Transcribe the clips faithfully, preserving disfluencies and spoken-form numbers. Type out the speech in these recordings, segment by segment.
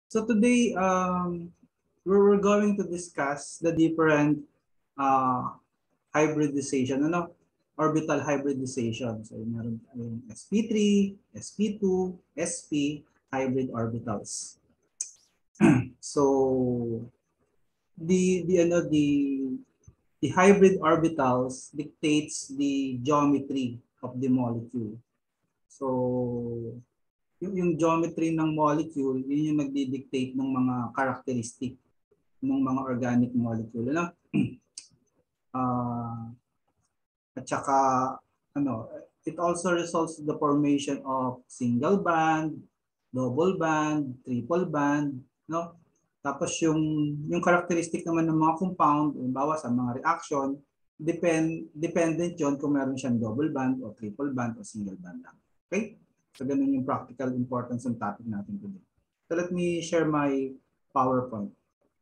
So today, um, we're, we're going to discuss the different uh, hybridization, ano? Orbital hybridization. So meron tayong S P three, S P two, S P hybrid orbitals. So the the ano the the hybrid orbitals dictates the geometry of the molecule. So yung, yung geometry ng molecule, yun yung nagdi-dictate ng mga characteristic ng mga organic molecule. Ano? Uh, at saka, ano, it also results in the formation of single band, double band, triple band, no? Tapos yung yung characteristic naman ng mga compound, halimbawa sa mga reaction, depend dependent 'yon kung meron siyang double band o triple band o single band lang. Okay? So ganun yung practical importance ng topic natin today. So let me share my PowerPoint.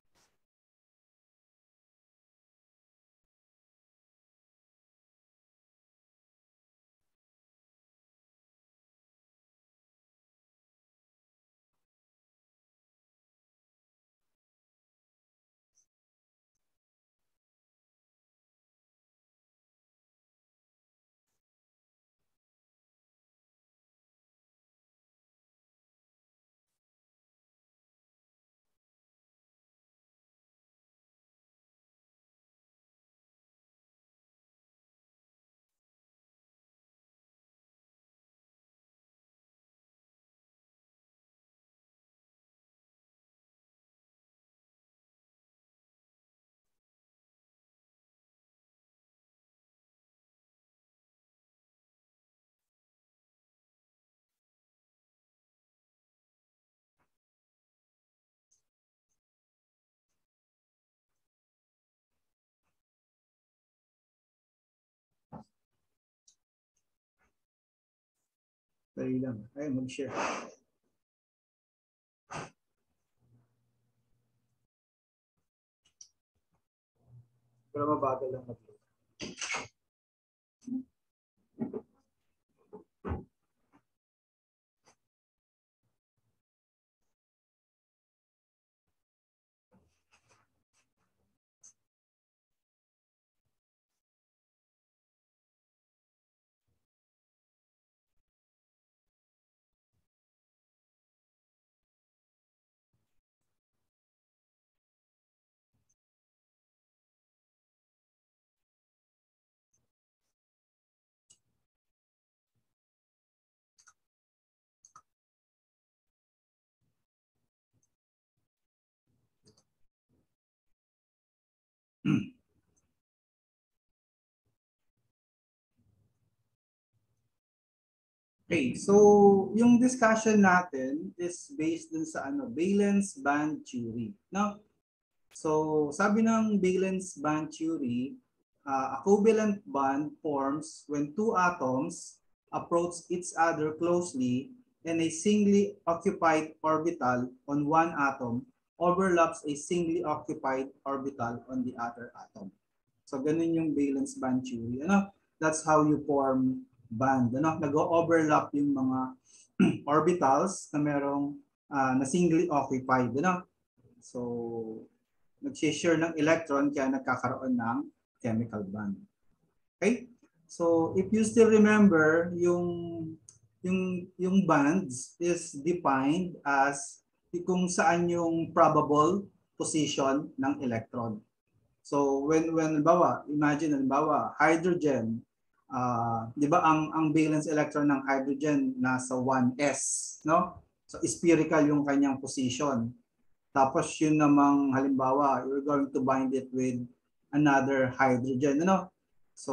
Dali lang. Ay, mag-share. Pero mabagal lang mag-share. Okay, so yung discussion natin is based dun sa ano, valence band theory, no? So, sabi ng valence band theory, uh, a covalent bond forms when two atoms approach each other closely and a singly occupied orbital on one atom overlaps a singly occupied orbital on the other atom. So, ganun yung valence band theory. Ano? That's how you form band. Ano? Nag-overlap yung mga orbitals na merong uh, na singly occupied. Ano? So, nag-share ng electron kaya nagkakaroon ng chemical bond. Okay? So, if you still remember, yung yung yung bands is defined as kung saan yung probable position ng electron. So, when when bawa, imagine halimbawa, hydrogen, uh, 'di ba ang ang valence electron ng hydrogen nasa one s, no? So, spherical yung kanyang position. Tapos yun namang halimbawa, you're going to bind it with another hydrogen, ano? So,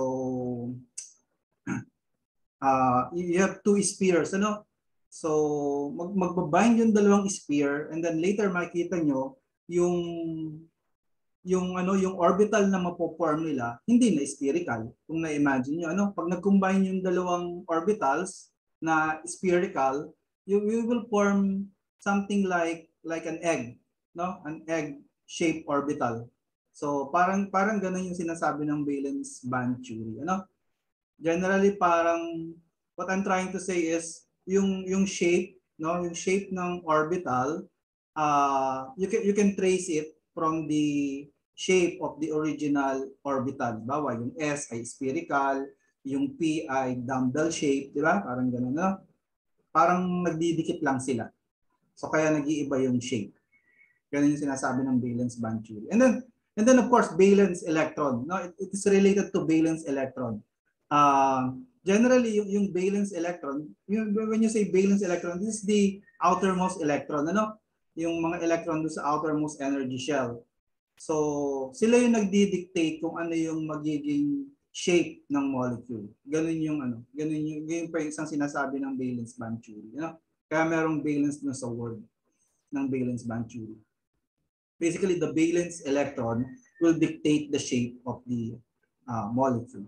uh, you have two spheres, ano? So, mag magbabind yung dalawang sphere and then later makikita nyo yung yung ano yung orbital na mapo-form nila hindi na spherical. Kung na-imagine nyo, ano, pag nag-combine yung dalawang orbitals na spherical, you, you will form something like like an egg, no? An egg-shaped orbital. So parang parang ganun yung sinasabi ng valence band theory, ano? Generally parang what I'm trying to say is yung yung shape, no, yung shape ng orbital uh, you can you can trace it from the shape of the original orbital. Bawa yung S ay spherical, yung P ay dumbbell shape, di ba? Parang gano'n, no? Parang nagdidikit lang sila. So kaya nag-iiba yung shape. Ganun yung sinasabi ng valence band theory. And then, and then of course, valence electron. No? It, it is related to valence electron. Uh, generally, yung, yung valence electron, yung, when you say valence electron, this is the outermost electron. Ano? Yung mga electron doon sa outermost energy shell. So, sila yung nagdi-dictate kung ano yung magiging shape ng molecule. Ganun yung ano, ganun yung, yung pa isang sinasabi ng valence band theory. You know? Kaya merong valence na sa word ng valence band theory. Basically, the valence electron will dictate the shape of the uh, molecule.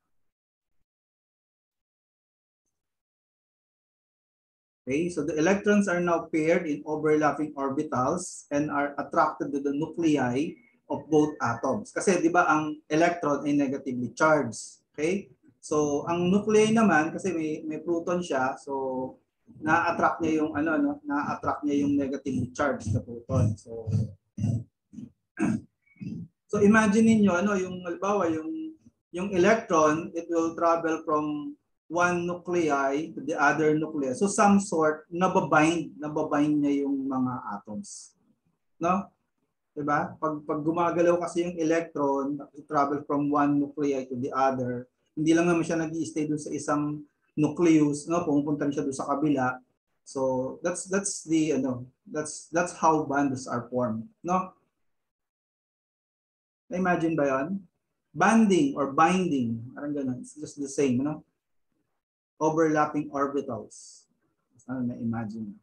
Okay, so the electrons are now paired in overlapping orbitals and are attracted to the nuclei of both atoms. Kasi di ba ang electron ay negatively charged. Okay? So ang nuclei naman kasi may may proton siya, so na-attract niya yung ano no, na-attract niya yung negatively charged na proton. So So imagine niyo ano yung halimbawa yung yung electron, it will travel from one nuclei to the other nuclei. So some sort nababind, nababind niya yung mga atoms. No? 'Di ba? Pag pag gumagalaw kasi yung electron, it travel from one nuclei to the other. Hindi lang naman siya nag-i-stay doon sa isang nucleus, no? Pumupunta siya doon sa kabila. So that's that's the ano, that's that's how bonds are formed, no? Na-imagine ba 'yon? Bonding or binding, parang ganun. It's just the same, no? Overlapping orbitals. Ano na-imagine?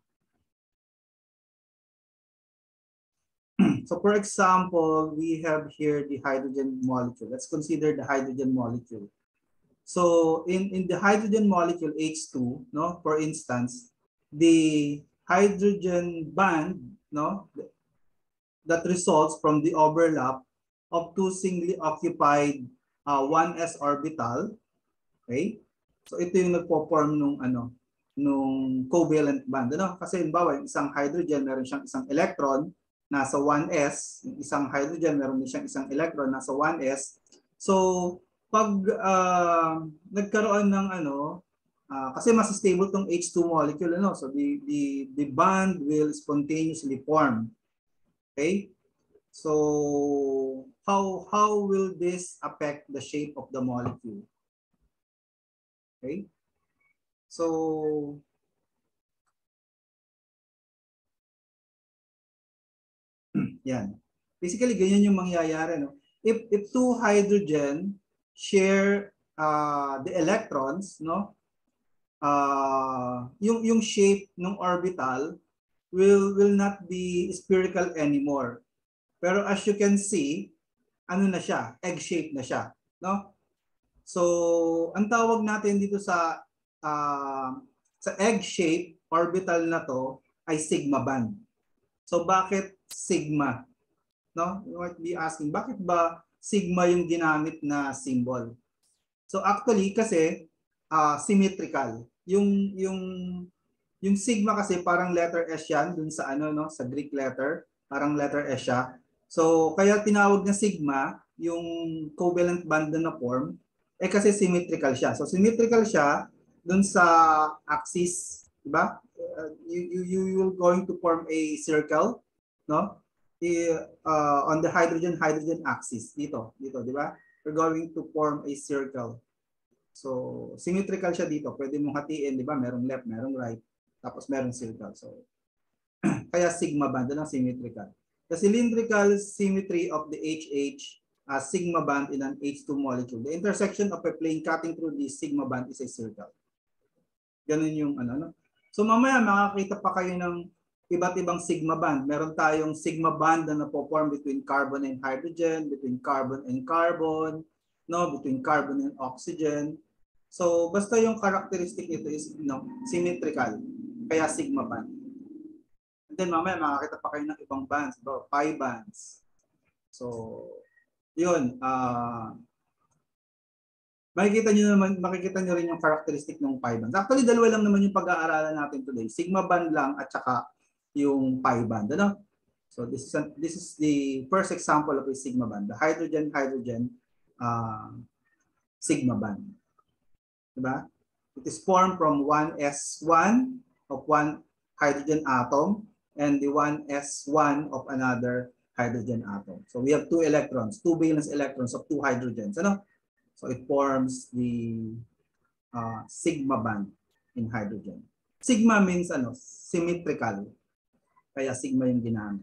So for example, we have here the hydrogen molecule. Let's consider the hydrogen molecule. So in, in the hydrogen molecule H two, no, for instance, the hydrogen band, no, that results from the overlap of two singly occupied uh, one s orbital, okay? So ito yung nagpo-form nung ano, nung covalent band, ano? Kasi halimbawa, yung isang hydrogen meron siyang isang electron nasa one s, yung isang hydrogen meron din siyang isang electron nasa one s. So pag uh, nagkaroon ng ano, uh, kasi mas stable tong H two molecule, ano? So the the the band will spontaneously form. Okay? So how how will this affect the shape of the molecule? Okay? So yan. Basically ganyan yung mangyayari, no? If if two hydrogen share uh, the electrons, no? Uh, yung yung shape ng orbital will will not be spherical anymore. Pero as you can see, ano na siya, egg shape na siya, no? So, ang tawag natin dito sa uh, sa egg shape orbital na to ay sigma band. So, bakit sigma? No? You might be asking, bakit ba sigma yung ginamit na symbol? So, actually kasi uh, symmetrical. Yung yung yung sigma kasi parang letter S yan dun sa ano no, sa Greek letter, parang letter S siya. So, kaya tinawag na sigma yung covalent band na form eh kasi symmetrical siya. So symmetrical siya dun sa axis, di ba? Uh, you, you you will going to form a circle, no? I, uh, on the hydrogen hydrogen axis dito, dito, di ba? We're going to form a circle. So symmetrical siya dito. Pwede mong hatiin, di ba? Merong left, merong right, tapos merong circle. So kaya sigma band na symmetrical. The cylindrical symmetry of the H H uh, sigma band in an H two molecule. The intersection of a plane cutting through the sigma band is a circle. Ganun yung ano, no? So mamaya makakita pa kayo ng iba't ibang sigma band. Meron tayong sigma band na napo-form between carbon and hydrogen, between carbon and carbon, no, between carbon and oxygen. So basta yung characteristic nito is no, symmetrical, kaya sigma band. And then mamaya makakita pa kayo ng ibang bands, diba? Pi bands. So, yun. Uh, makikita nyo naman, makikita nyo rin yung characteristic ng pi bands. Actually, dalawa lang naman yung pag-aaralan natin today. Sigma band lang at saka yung pi band, ano? So this is a, this is the first example of a sigma band, the hydrogen hydrogen uh, sigma band. Diba? It is formed from one s one of one hydrogen atom and the one s one of another hydrogen atom. So we have two electrons, two valence electrons of two hydrogens. Ano? So it forms the uh, sigma band in hydrogen. Sigma means ano, symmetrical. Kaya sigma yung ginamit.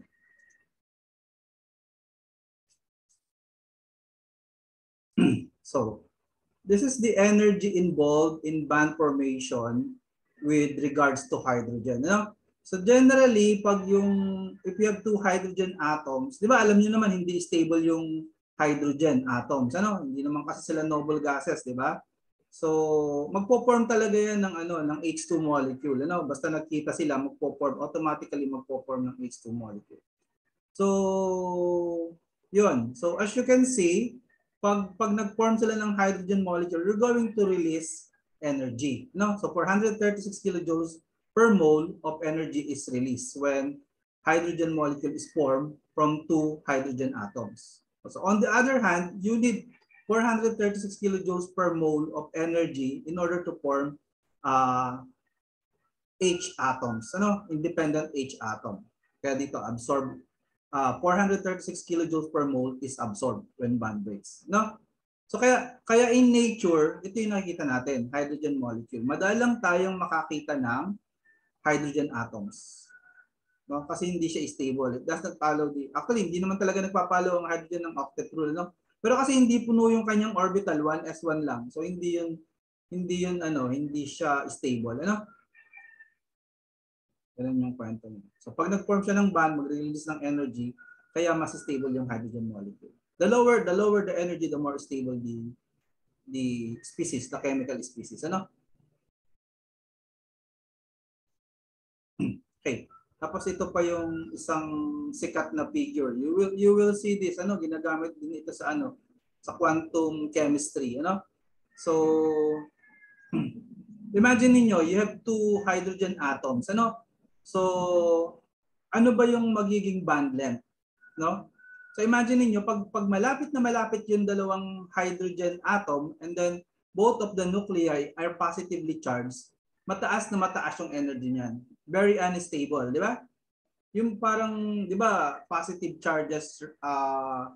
So this is the energy involved in band formation with regards to hydrogen. No? So generally, pag yung, if you have two hydrogen atoms, di ba alam niyo naman hindi stable yung hydrogen atoms. Ano? Hindi naman kasi sila noble gases, di ba? So magpo-form talaga yan ng, ano, ng H two molecule. Ano? Basta nagkita sila, magpo-form, automatically magpo-form ng H two molecule. So, yun. So as you can see, Pag, pag nag-form sila ng hydrogen molecule, you're going to release energy. No? So four hundred thirty-six kilojoules per mole of energy is released when hydrogen molecule is formed from two hydrogen atoms. So on the other hand, you need four hundred thirty-six kilojoules per mole of energy in order to form uh, H atoms. Ano? Independent H atom. Kaya dito, absorb. Uh, four hundred thirty-six kilojoules per mole is absorbed when bond breaks. No? So kaya kaya in nature, ito yung nakikita natin, hydrogen molecule. Madalang tayong makakita ng hydrogen atoms. No? Kasi hindi siya stable. It does not follow the, actually, hindi naman talaga nagpa-follow ang hydrogen ng octet rule. No? Pero kasi hindi puno yung kanyang orbital, one s one lang. So hindi yun, hindi yun, ano, hindi siya stable. Ano? Ganun yung kwento niya. So pag nag-form siya ng band, mag-release ng energy, kaya mas stable yung hydrogen molecule. The lower, the lower the energy, the more stable the the species, the chemical species. Ano? Okay. Tapos ito pa yung isang sikat na figure. You will you will see this, ano, ginagamit din ito sa ano, sa quantum chemistry, ano? So imagine niyo, you have two hydrogen atoms, ano? So, ano ba yung magiging band length? No? So, imagine niyo pag, pag malapit na malapit yung dalawang hydrogen atom and then both of the nuclei are positively charged, mataas na mataas yung energy niyan. Very unstable, di ba? Yung parang, di ba, positive charges, uh,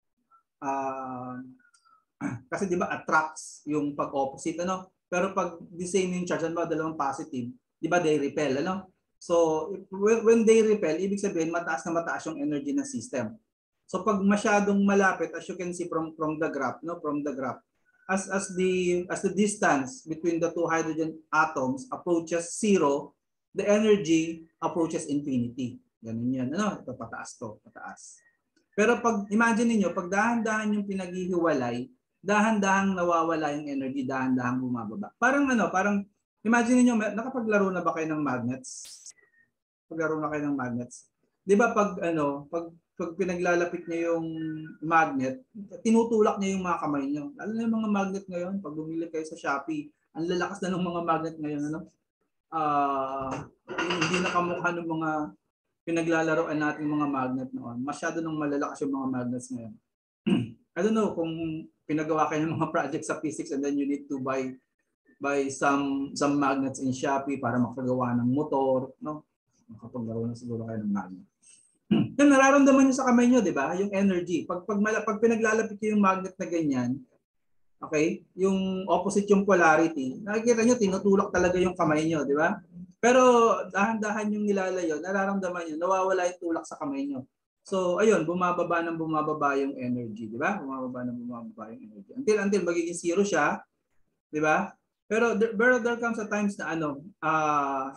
uh, kasi di ba attracts yung pag-opposite, ano? Pero pag the same yung charge, ano ba, dalawang positive, di ba, they repel, ano? So, when they repel, ibig sabihin, mataas na mataas yung energy ng system. So, pag masyadong malapit, as you can see from, from the graph, no, from the graph, as, as, the, as the distance between the two hydrogen atoms approaches zero, the energy approaches infinity. Ganun yan. Ano? Ito, pataas to, pataas. Pero pag, imagine niyo pag dahan-dahan yung pinaghihiwalay, dahan-dahang nawawala yung energy, dahan-dahang bumababa. Parang ano, parang, imagine niyo nakapaglaro na ba kayo ng magnets? Paglaro na kayo ng magnets. 'Di ba pag ano, pag pag pinaglalapit niyo yung magnet, tinutulak niyo yung mga kamay niyo. Lalo na yung mga magnet ngayon, pag bumili kayo sa Shopee, ang lalakas na ng mga magnet ngayon, ano? Ah, uh, hindi na kamukha ng mga pinaglalaroan nating mga magnet noon. Masyado nang malalakas yung mga magnets ngayon. I don't know kung pinagawa kayo ng mga project sa physics and then you need to buy buy some some magnets in Shopee para makagawa ng motor, no? Makapaglaro na siguro kayo ng magnet. Yung nararamdaman nyo sa kamay nyo, di ba? Yung energy. Pag, pag, pag pinaglalapit yung magnet na ganyan, okay, yung opposite yung polarity, nakikita nyo, tinutulak talaga yung kamay nyo, di ba? Pero dahan-dahan yung nilalayo, nararamdaman nyo, nawawala yung tulak sa kamay nyo. So, ayun, bumababa ng bumababa yung energy, di ba? Bumababa ng bumababa yung energy. Until, until magiging zero siya, di ba? Pero there, there comes a times na ano, ah, uh,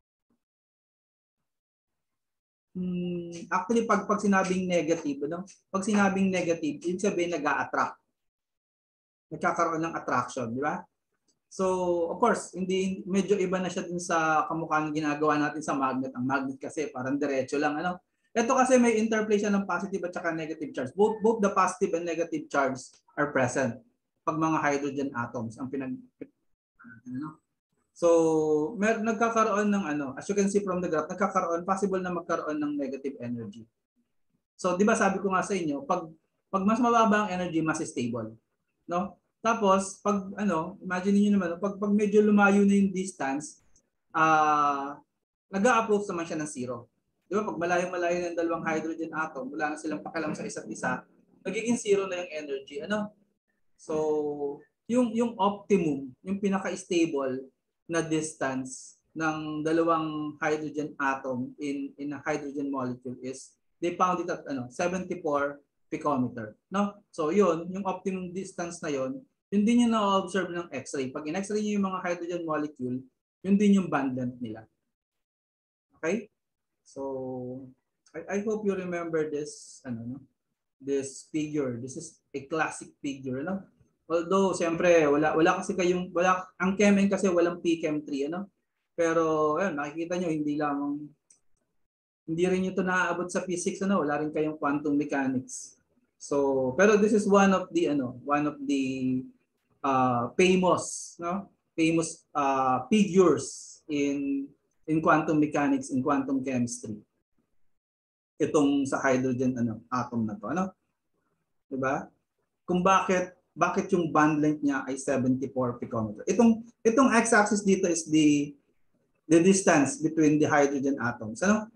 Hmm, actually, pag, pag sinabing negative, ano? Pag sinabing negative, ibig sabihin nag-a-attract. Nagkakaroon ng attraction, di ba? So, of course, hindi medyo iba na siya dun sa kamukha ng ginagawa natin sa magnet. Ang magnet kasi parang diretso lang, ano? Ito kasi may interplay siya ng positive at saka negative charge. Both, both the positive and negative charge are present pag mga hydrogen atoms ang pinag... Ano? So, mer nagkakaroon ng ano, as you can see from the graph, nagkakaroon, possible na magkaroon ng negative energy. So, di ba sabi ko nga sa inyo, pag pag mas mababa ang energy, mas stable, no? Tapos, pag ano, imagine niyo naman, pag pag medyo lumayo na yung distance, ah uh, nag-a-approach naman siya ng zero. Di ba? Pag malayo-malayo ng dalawang hydrogen atom, wala na silang pakialam sa isa't isa, nagiging zero na yung energy, ano? So, yung yung optimum, yung pinaka-stable na distance ng dalawang hydrogen atom in in a hydrogen molecule is they found it at ano seventy-four picometer, no? So yun, yung optimum distance na yun, yun din yung na-observe ng X-ray. Pag in-X-ray niyo yung mga hydrogen molecule, yun din yung band length nila. Okay? So I, I hope you remember this ano no? This figure. This is a classic figure, no? Although siyempre wala wala kasi kayong wala ang Chem kasi walang P Chem three, ano? Pero ayun, nakikita nyo hindi lamang hindi rin ito naaabot sa physics, ano, wala rin kayong quantum mechanics. So, pero this is one of the ano, one of the uh, famous, no? Famous uh, figures in in quantum mechanics, in quantum chemistry. Itong sa hydrogen ano, atom na to, ano? 'Di ba? Kung bakit bakit yung band length niya ay seventy-four picometer. Itong itong x-axis dito is the the distance between the hydrogen atoms, ano?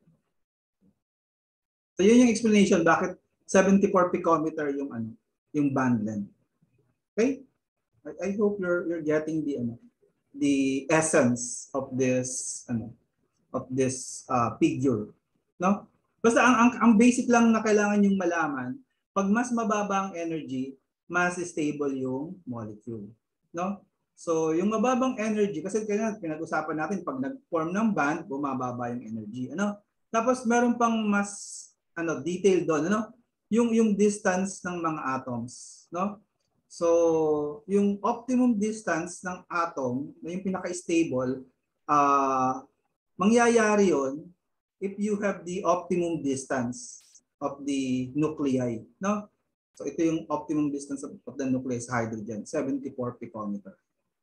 So yun yung explanation bakit seventy-four picometer yung ano, yung band length. Okay? I, I hope you're you're getting the ano, the essence of this ano, of this uh, figure, no? Basta ang, ang ang basic lang na kailangan yung malaman, pag mas mababa ang energy, mas stable yung molecule, no? So yung mababang energy kasi kaya pinag-usapan natin pag nag-form ng band, bumababa yung energy, ano? Tapos meron pang mas ano detail doon, ano? Yung yung distance ng mga atoms, no? So yung optimum distance ng atom, na yung pinaka-stable, uh, mangyayari yon if you have the optimum distance of the nuclei, no? So ito yung optimum distance of, of the nucleus hydrogen, seventy-four picometer.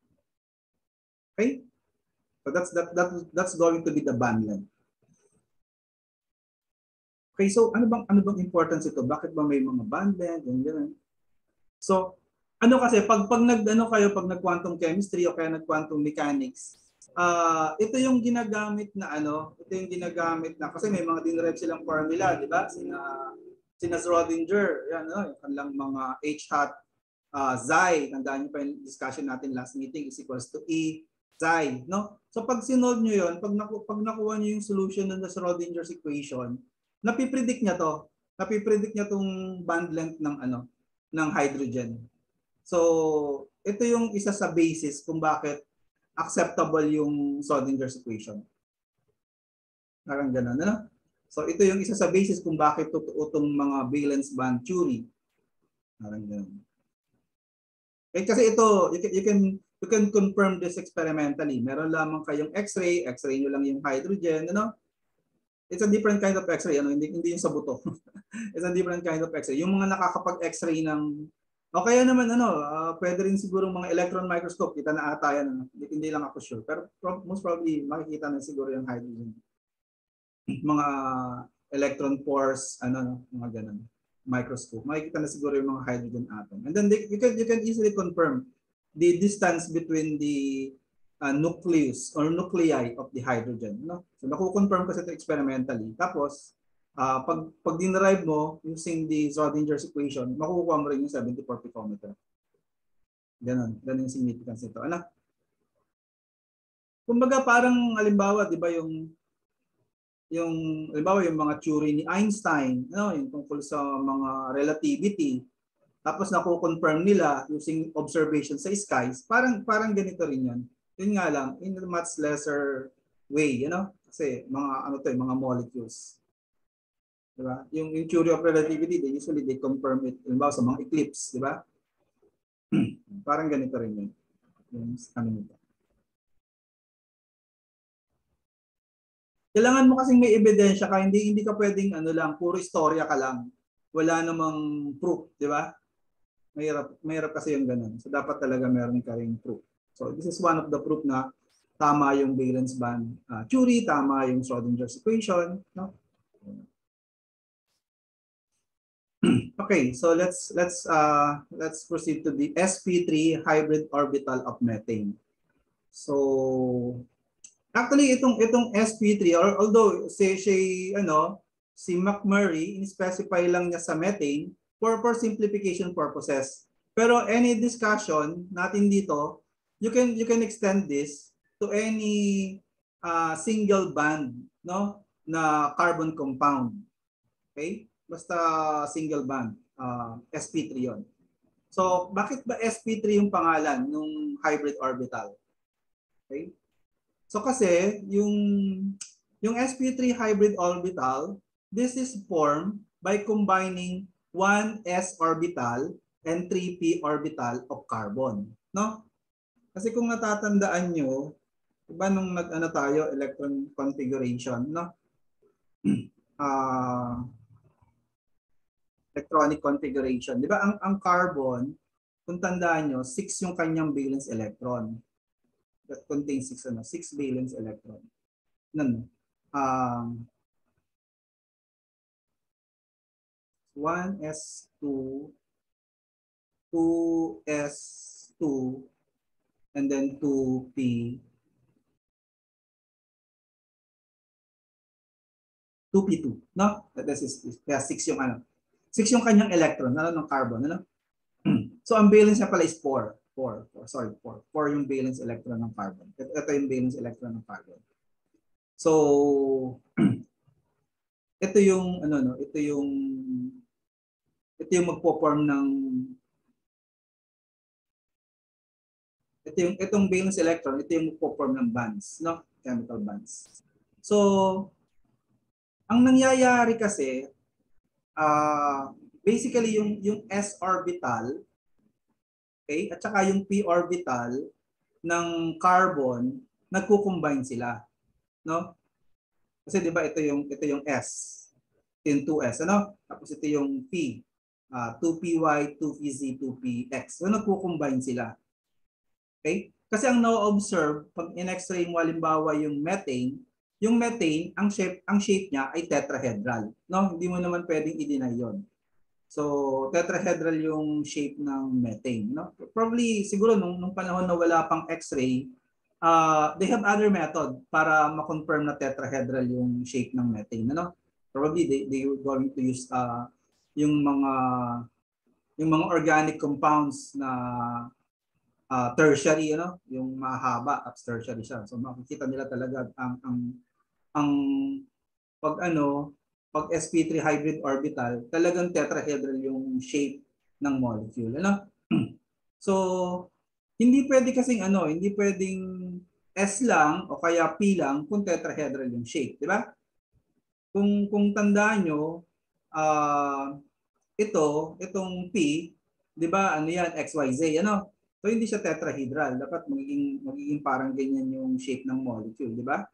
Okay? So that's that that that's going to be the band length. Okay, so ano bang ano bang importance ito? Bakit ba may mga band length, ganyan? So ano kasi pag pag nag-ano kayo pag nag-quantum chemistry o kaya nag-quantum mechanics, uh, ito yung ginagamit na ano, ito yung ginagamit na kasi may mga dinerive silang formula, di ba? Sina sina Schrodinger, yan no, yung kanilang mga H hat uh, Xi, tandaan niyo pa yung discussion natin last meeting is equals to E Xi, no? So pag sinolve niyo yon, pag naku pag nakuha niyo yung solution ng Schrodinger's equation, napipredict niya to. Napipredict niya tong band length ng ano, ng hydrogen. So, ito yung isa sa basis kung bakit acceptable yung Schrodinger's equation. Parang ganun, ano? So, ito yung isa sa basis kung bakit totoo itong mga valence band theory. Parang ganun. Eh, kasi ito, you can, you can you can confirm this experimentally. Meron lamang kayong X-ray, X-ray nyo lang yung hydrogen, ano? It's a different kind of X-ray, ano? Hindi, hindi yung sa buto. It's a different kind of X-ray. Yung mga nakakapag-X-ray ng o kaya naman ano, uh, pwede rin siguro mga electron microscope, kita na ata yan, ano? Hindi lang ako sure. Pero most probably makikita na siguro yung hydrogen. Mga electron pores, ano, mga ganun, microscope. Makikita na siguro yung mga hydrogen atom. And then they, you can you can easily confirm the distance between the uh, nucleus or nuclei of the hydrogen, no? So nakukonfirm kasi ito experimentally. Tapos Uh, pag, pag dinerive mo using the Schrodinger's equation, makukuha mo rin yung seventy-four picometer. Ganon. Ganon yung significance nito. Ano? Kumbaga parang halimbawa, di ba yung yung halimbawa yung mga theory ni Einstein, no, yung tungkol sa mga relativity. Tapos nakukonfirm nila using observation sa skies. Parang parang ganito rin 'yan. Yun nga lang in a much lesser way, you know? Kasi mga ano to, mga molecules. Diba? Yung, yung theory of relativity, they usually they confirm it halimbawa sa mga eclipse, di ba? Parang ganito rin yun. Yung ano nito. Kailangan mo kasing may ebidensya ka, hindi hindi ka pwedeng ano lang, puro istorya ka lang. Wala namang proof, di ba? Mahirap, mahirap kasi yung ganun. So dapat talaga meron ka ring proof. So this is one of the proof na tama yung valence band uh, theory, tama yung Schrodinger's equation, no? Okay, so let's let's uh let's proceed to the S P three hybrid orbital of methane. So actually itong itong S P three, or although say si ano si McMurray in-specify lang niya sa methane for for simplification purposes. Pero any discussion natin dito, you can you can extend this to any uh, single band, no, na carbon compound. Okay? Basta single band, uh, S P three yon. So, bakit ba S P three yung pangalan nung hybrid orbital? Okay? So kasi yung yung S P three hybrid orbital, this is formed by combining one s orbital and three p orbital of carbon, no? Kasi kung natatandaan nyo, diba nung nag-ano tayo, electron configuration, no? Uh, electronic configuration. Di ba ang, ang carbon, kung tandaan nyo, six yung kanyang valence electron. That contains six, ano, six valence electron. Nun, um, one s two, two s two, and then two p, two p two, no? That is, kaya six yung ano. six yung kanyang electron, ano, ng carbon, ano? So, ang valence niya pala is four. four, four, sorry, four. four yung valence electron ng carbon. Ito, ito yung valence electron ng carbon. So, ito yung, ano, no, ito yung, ito yung magpo-form ng, ito yung, itong valence electron, ito yung magpo-form ng bands, no? Chemical bands. So, ang nangyayari kasi, uh, basically yung, yung s orbital, okay, at saka yung p orbital ng carbon, nagko-combine sila, no? Kasi 'di ba ito yung ito yung s, ito yung two s, ano? Tapos ito yung p, uh, two p y, two p z, two p x. So nagko-combine sila. Okay? Kasi ang na-observe pag in-X-ray mo halimbawa yung methane, yung methane, ang shape ang shape niya ay tetrahedral, no? Hindi mo naman pwedeng i-deny 'yon. So, tetrahedral yung shape ng methane, no? Probably siguro nung nung panahon na wala pang X-ray, uh, they have other method para ma-confirm na tetrahedral yung shape ng methane, ano? Probably they they were going to use uh, yung mga yung mga organic compounds na uh, tertiary, ano, yung mahaba at tertiary siya. So makikita nila talaga ang ang ang pag ano pag S P three hybrid orbital, talagang tetrahedral yung shape ng molecule, ano? So, hindi pwede kasing ano, hindi pwedeng S lang o kaya P lang kung tetrahedral yung shape, di ba? Kung kung tandaan nyo, uh, ito, itong P, di ba, ano yan, X Y Z, ano? So, hindi siya tetrahedral. Dapat magiging, magiging parang ganyan yung shape ng molecule, di ba?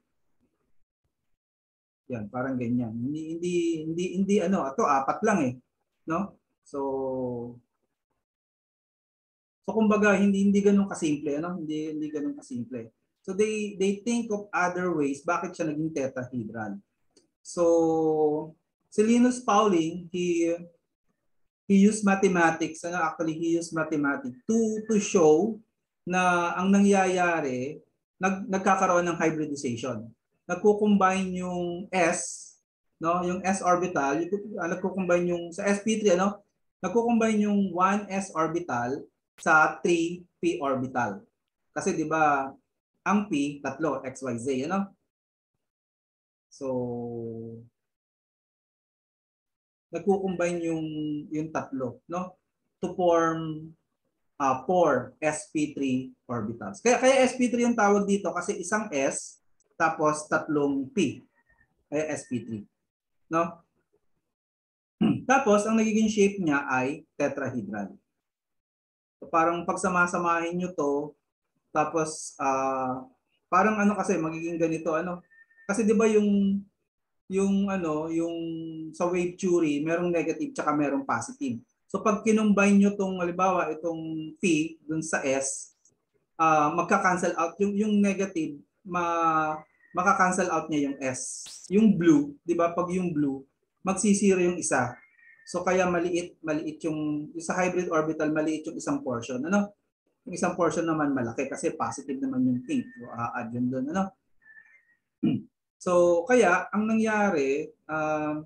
Yan, parang ganyan. Hindi hindi hindi hindi ano, ato apat lang eh, no? So So kumbaga hindi hindi ganoon kasimple, ano? Hindi hindi ganoon kasimple. So they they think of other ways bakit siya naging tetrahedral. So si Linus Pauling, he he used mathematics, ano, actually he used mathematics to to show na ang nangyayari, nag nagkakaroon ng hybridization. Nagko-combine yung S, no, yung s orbital, yung, uh, nagko-combine yung sa S P three, ano, nagko-combine yung one s orbital sa three p orbital. Kasi 'di ba, ang p tatlo, X Y Z, ano? So nagko-combine yung yung tatlo, no, to form uh, four S P three orbitals. Kaya kaya S P three yung tawag dito kasi isang S tapos tatlong P. Kaya S P three, no? Tapos ang nagiging shape niya ay tetrahedral. So parang pagsamasamahin niyo to, tapos uh, parang ano kasi magiging ganito, ano? Kasi 'di ba yung yung ano, yung sa wave theory, merong negative tsaka merong positive. So pag kinumbine niyo tong halimbawa itong P dun sa S, uh, magka-cancel out yung yung negative, ma maka-cancel out niya yung S. Yung blue, 'di ba? Pag yung blue, magsisiro yung isa. So kaya maliit, maliit yung sa hybrid orbital, maliit yung isang portion, ano? Yung isang portion naman malaki kasi positive naman yung pink. So a-add yun doon, ano? So kaya ang nangyari, uh,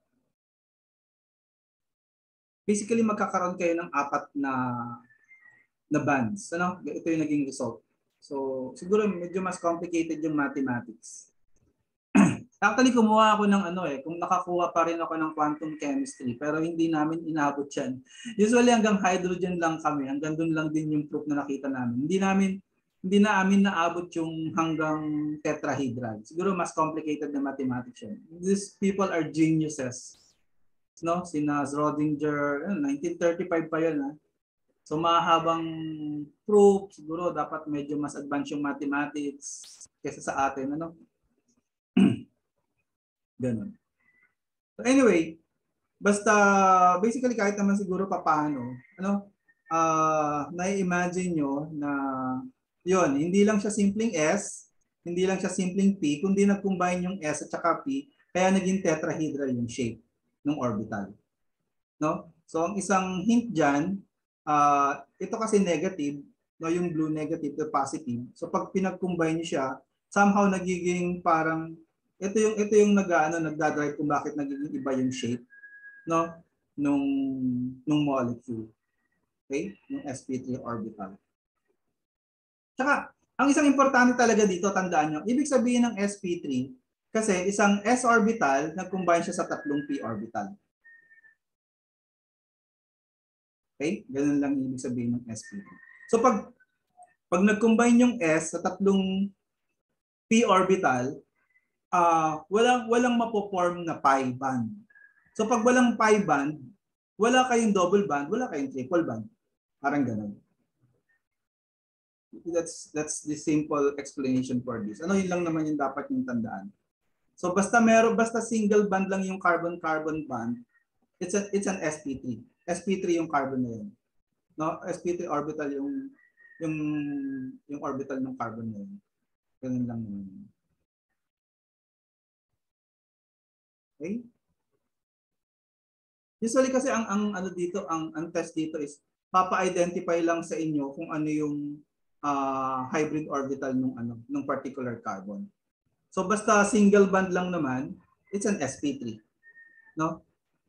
basically magkakaroon kayo ng apat na na bands, ano? Ito yung naging result. So siguro medyo mas complicated yung mathematics. Actually, kumuha ako ng ano eh, kung nakakuha pa rin ako ng quantum chemistry, pero hindi namin inabot yan. Usually hanggang hydrogen lang kami, hanggang doon lang din yung proof na nakita namin. Hindi namin, hindi na amin naabot yung hanggang tetrahedral. Siguro mas complicated na mathematics yan. These people are geniuses. No? Sina Schrodinger, nineteen thirty-five pa yan. Ha? So mahabang proof, siguro dapat medyo mas advanced yung mathematics kaysa sa atin. Ano? Ganun. So anyway, basta basically kahit naman siguro papaano, ano, uh, na-imagine nyo na yon, hindi lang siya simpleng S, hindi lang siya simpleng P, kundi nag-combine yung S at saka P, kaya naging tetrahedral yung shape ng orbital. No? So ang isang hint dyan, uh, ito kasi negative, no, yung blue negative to positive. So pag pinag-combine nyo siya, somehow nagiging parang ito yung ito yung nag-ano nagda-drive kung bakit nagiging iba yung shape, no, nung nung molecule. Okay? Yung S P three orbital. Tsaka, ang isang importante talaga dito, tandaan nyo, ibig sabihin ng S P three, kasi isang S orbital, nag-combine siya sa tatlong P orbital. Okay? Ganun lang ibig sabihin ng S P three. So pag pag nag-combine yung S sa tatlong P orbital, uh, walang walang mapo-form na pi band. So pag walang pi band, wala kayong double band, wala kayong triple band. Parang gano'n. That's that's the simple explanation for this. Ano yun lang naman yung dapat yung tandaan. So basta meron basta single band lang yung carbon-carbon band, it's a, it's an S P three. S P three yung carbon na yun. No, S P three orbital yung yung yung orbital ng carbon na yun. Ganun lang naman. Okay? Usually kasi ang ang ano dito, ang ang test dito is papa-identify lang sa inyo kung ano yung uh, hybrid orbital nung ano, nung particular carbon. So basta single band lang naman, it's an S P three, no?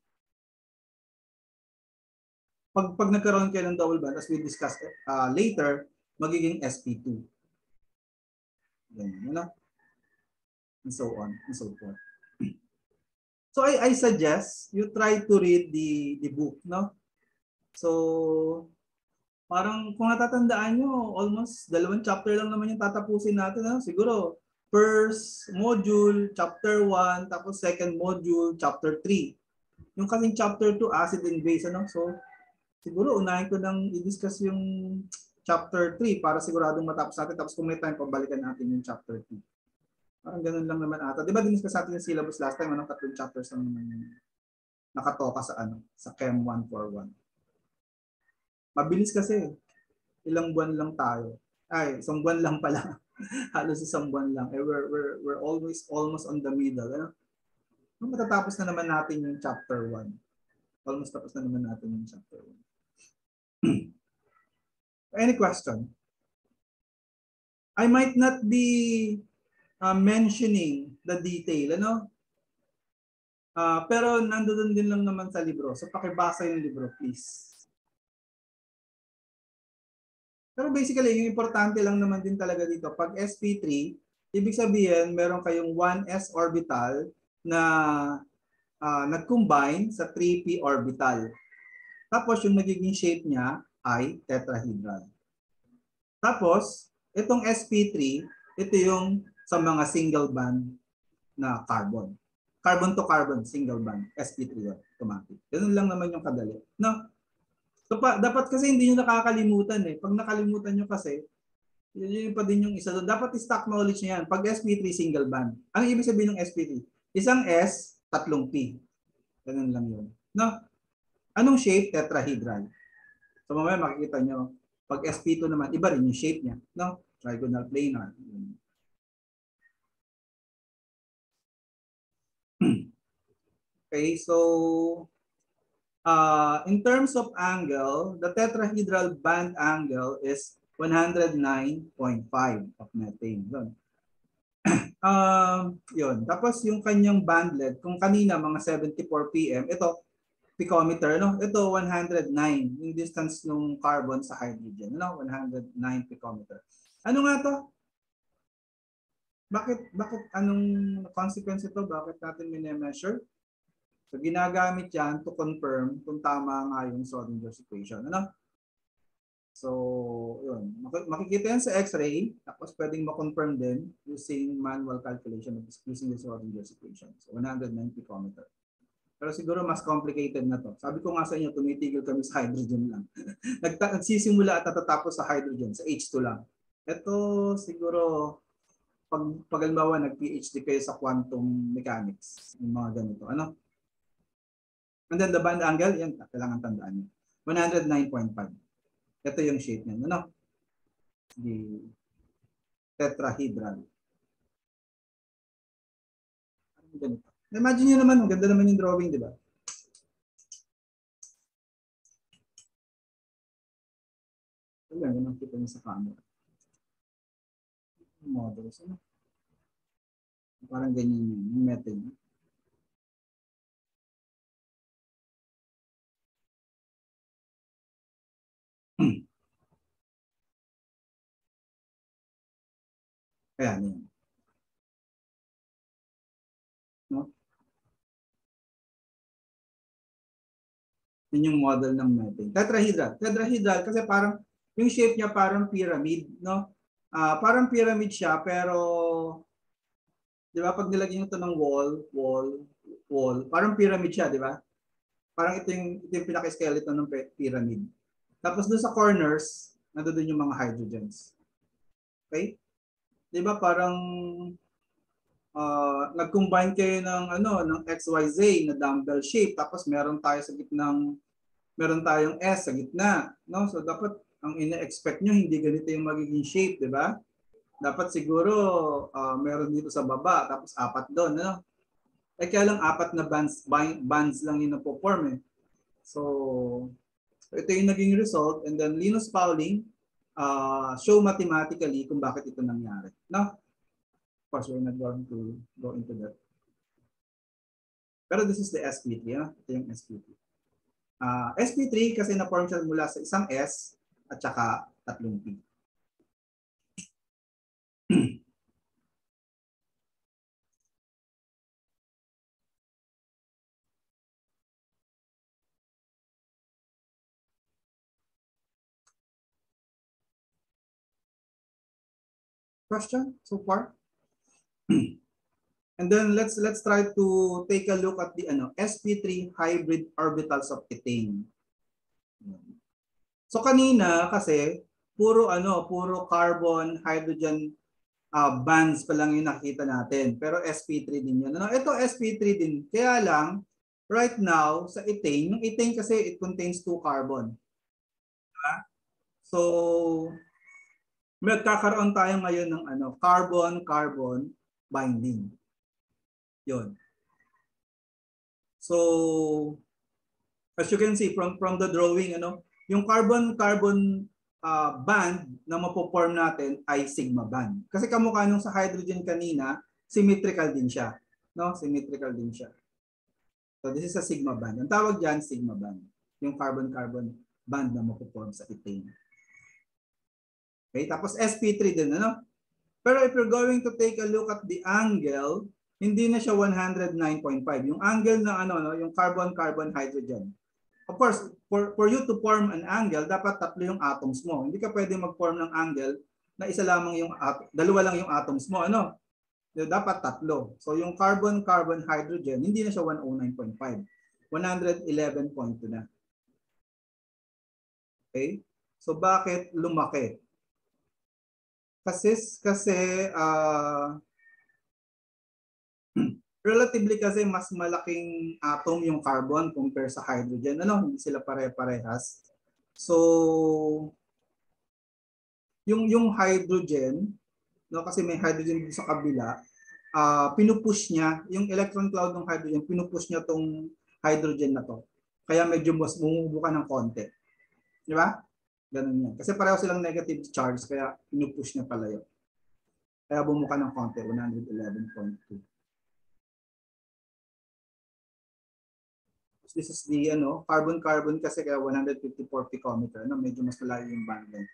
Pag pag nagkaroon kayo ng double band, as we discussed uh, later, magiging S P two. Ganyan, ano? And so on, and so forth. So I, I suggest you try to read the the book, no? So parang kung natatandaan nyo, almost dalawang chapter lang naman yung tatapusin natin, no? Siguro first module, chapter one, tapos second module, chapter three. Yung kaming chapter two, acid and base, ano? So siguro unahin ko nang i-discuss yung chapter three para siguradong matapos natin, tapos kung may time, pabalikan natin yung chapter two. Parang ganun lang naman ata. Di ba diniscuss natin yung syllabus last time? Anong tatlong chapters lang naman yung nakatoka sa ano, sa Chem one forty-one. Mabilis kasi. Ilang buwan lang tayo. Ay, isang buwan lang pala. Halos isang buwan lang. Eh, we're, we're, we're always almost on the middle. Ano? Matatapos na naman natin yung chapter one. Almost tapos na naman natin yung chapter one. Any question? I might not be Uh, mentioning the detail, ano? Uh, pero nandoon din lang naman sa libro. So pakibasa yung libro, please. Pero basically, yung importante lang naman din talaga dito, pag S P three, ibig sabihin, meron kayong one s orbital na uh, nag-combine sa three p orbital. Tapos yung nagiging shape niya ay tetrahedral. Tapos, itong S P three, ito yung sa mga single band na carbon. Carbon to carbon, single band, S P three automatic. Ganun lang naman yung kadali. No? So, pa, dapat kasi hindi nyo nakakalimutan eh. Pag nakalimutan nyo kasi, yun, yun pa din yung isa doon. Dapat stock knowledge nyo yan. Pag S P three, single band. Ano ibig sabihin ng S P three? Isang S, tatlong P. Ganun lang yun. No? Anong shape? Tetrahedral. So mamaya makikita nyo, pag S P two naman, iba rin yung shape niya. No? Trigonal planar. Okay, so uh, in terms of angle, the tetrahedral band angle is one hundred nine point five of methane. Yun. Um, yun. Tapos yung kanyang bandlet, kung kanina mga seventy-four P M, ito, picometer, no? Ito, one hundred nine, yung distance ng carbon sa hydrogen, no? one hundred nine picometer. Ano nga to? Bakit, bakit, anong consequence ito? Bakit natin mini-measure? So, ginagamit yan to confirm kung tama nga yung Schrodinger's equation, ano? So, yun. Makikita yan sa X-ray, tapos pwedeng ma-confirm din using manual calculation of using the Schrodinger's equation. So, one hundred nine picometer. Pero siguro mas complicated na to. Sabi ko nga sa inyo, tumitigil kami sa hydrogen lang. Nagsisimula at natatapos sa hydrogen, sa H two lang. Ito siguro, pag, pag halimbawa, nag-PhD kayo sa quantum mechanics, yung mga ganito. Ano? And then the band angle, yan, kailangan tandaan nyo. one hundred nine point five. Ito yung shape niya. Ano? The tetrahedral. Ganito. Imagine nyo naman, ang ganda naman yung drawing, di ba? Ayan, yun ang kita niya sa camera. Models, ano? Parang ganyan yun, yung method. Kaya yun. No? Yun yung model ng method. Tetrahedral. Tetrahedral kasi parang yung shape niya parang pyramid, no? Uh, parang pyramid siya pero di ba pag nilagyan ito ng wall, wall, wall, parang pyramid siya, di ba? Parang ito yung, ito yung pinaka-skeleton ng pyramid. Tapos doon sa corners, nandoon yung mga hydrogens. Okay? Di ba parang uh, nag-combine kayo ng ano ng X Y Z na dumbbell shape tapos meron tayo sa gitnang meron tayong S sa gitna, no? So dapat ang ina-expect nyo hindi ganito yung magiging shape, di ba? Dapat siguro uh, meron dito sa baba tapos apat doon, no? Eh kaya lang apat na bands bands lang yung napo-form eh. So ito yung naging result and then Linus Pauling uh, show mathematically kung bakit ito nangyari, no? Of course, we're not going to go into that. Pero this is the S P three, no? Ito yung S P three. Uh, S P three kasi na-form siya mula sa isang S at saka tatlong P. Question so far? And then let's let's try to take a look at the ano S P three hybrid orbitals of ethane. So kanina kasi puro ano, puro carbon, hydrogen uh, bands pa lang yung nakita natin. Pero S P three din yun. Ano, ito S P three din. Kaya lang right now sa ethane, yung ethane kasi it contains two carbon. Diba? So magkakaroon tayo ngayon ng ano, carbon-carbon binding. Yun. So, as you can see from from the drawing, ano, yung carbon-carbon uh, band na mapoform natin ay sigma band. Kasi kamukha nung sa hydrogen kanina, symmetrical din siya. No? Symmetrical din siya. So, this is a sigma band. Ang tawag dyan, sigma band. Yung carbon-carbon band na mapoform sa ethane. Okay, tapos S P three din, ano? Pero if you're going to take a look at the angle, hindi na siya one hundred nine point five. Yung angle ng ano, no, yung carbon-carbon hydrogen. Of course, for, for you to form an angle, dapat tatlo yung atoms mo. Hindi ka pwede mag-form ng angle na isa lamang yung dalawa lang yung atoms mo, ano? Dapat tatlo. So yung carbon-carbon hydrogen, hindi na siya one oh nine point five. one eleven point two na. Okay? So bakit lumaki? Kasi, kasi uh, relatively kasi mas malaking atom yung carbon compare sa hydrogen. Ano? Hindi sila pare-parehas. So, yung, yung hydrogen, no, kasi may hydrogen sa kabila, uh, pinupush niya, yung electron cloud ng hydrogen, pinupush niya tong hydrogen na to. Kaya medyo mas bumubuka ng konti. Di ba? Ganun yan. Kasi pareho silang negative charge, kaya pinupush niya pala yun. Kaya bumuka ng konti, one eleven point two. This is the ano, carbon-carbon kasi kaya one fifty-four picometer. No? Medyo mas malayo yung band length.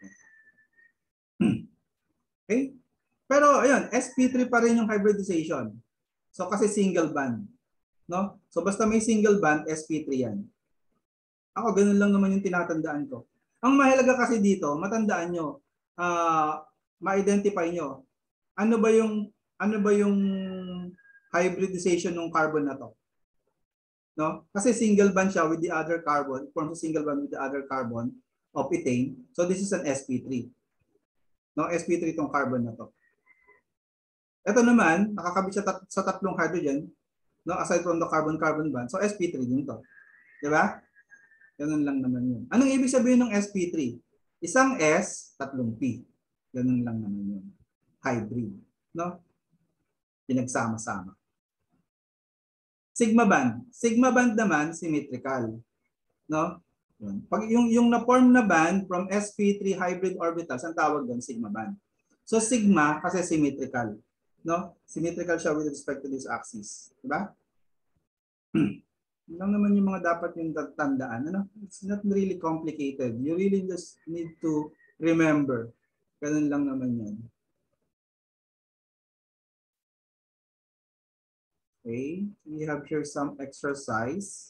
Okay? Pero ayun, S P three pa rin yung hybridization. So kasi single band. No? So basta may single band, S P three yan. Ako, ganun lang naman yung tinatandaan ko. Ang mahalaga kasi dito, matandaan nyo, uh, ma-identify nyo, ano ba yung, ano ba yung hybridization ng carbon na to? No? Kasi single bond siya with the other carbon, forms a single bond with the other carbon of ethane. So this is an S P three. No, S P three itong carbon na to. Ito naman, nakakabit siya tat sa tatlong hydrogen, no, aside from the carbon-carbon bond. So S P three din to. Di ba? Ganun lang naman yun. Anong ibig sabihin ng S P three? Isang S, tatlong P. Ganun lang naman yun. Hybrid. No? Pinagsama-sama. Sigma band. Sigma band naman, symmetrical. No? Pag yung, yung na-form na band from S P three hybrid orbitals, ang tawag doon, sigma band. So sigma kasi symmetrical. No? Symmetrical siya with respect to this axis. Diba? Yun lang naman yung mga dapat yung tandaan. Ano? It's not really complicated. You really just need to remember. Ganun lang naman yan. Okay. We have here some exercise.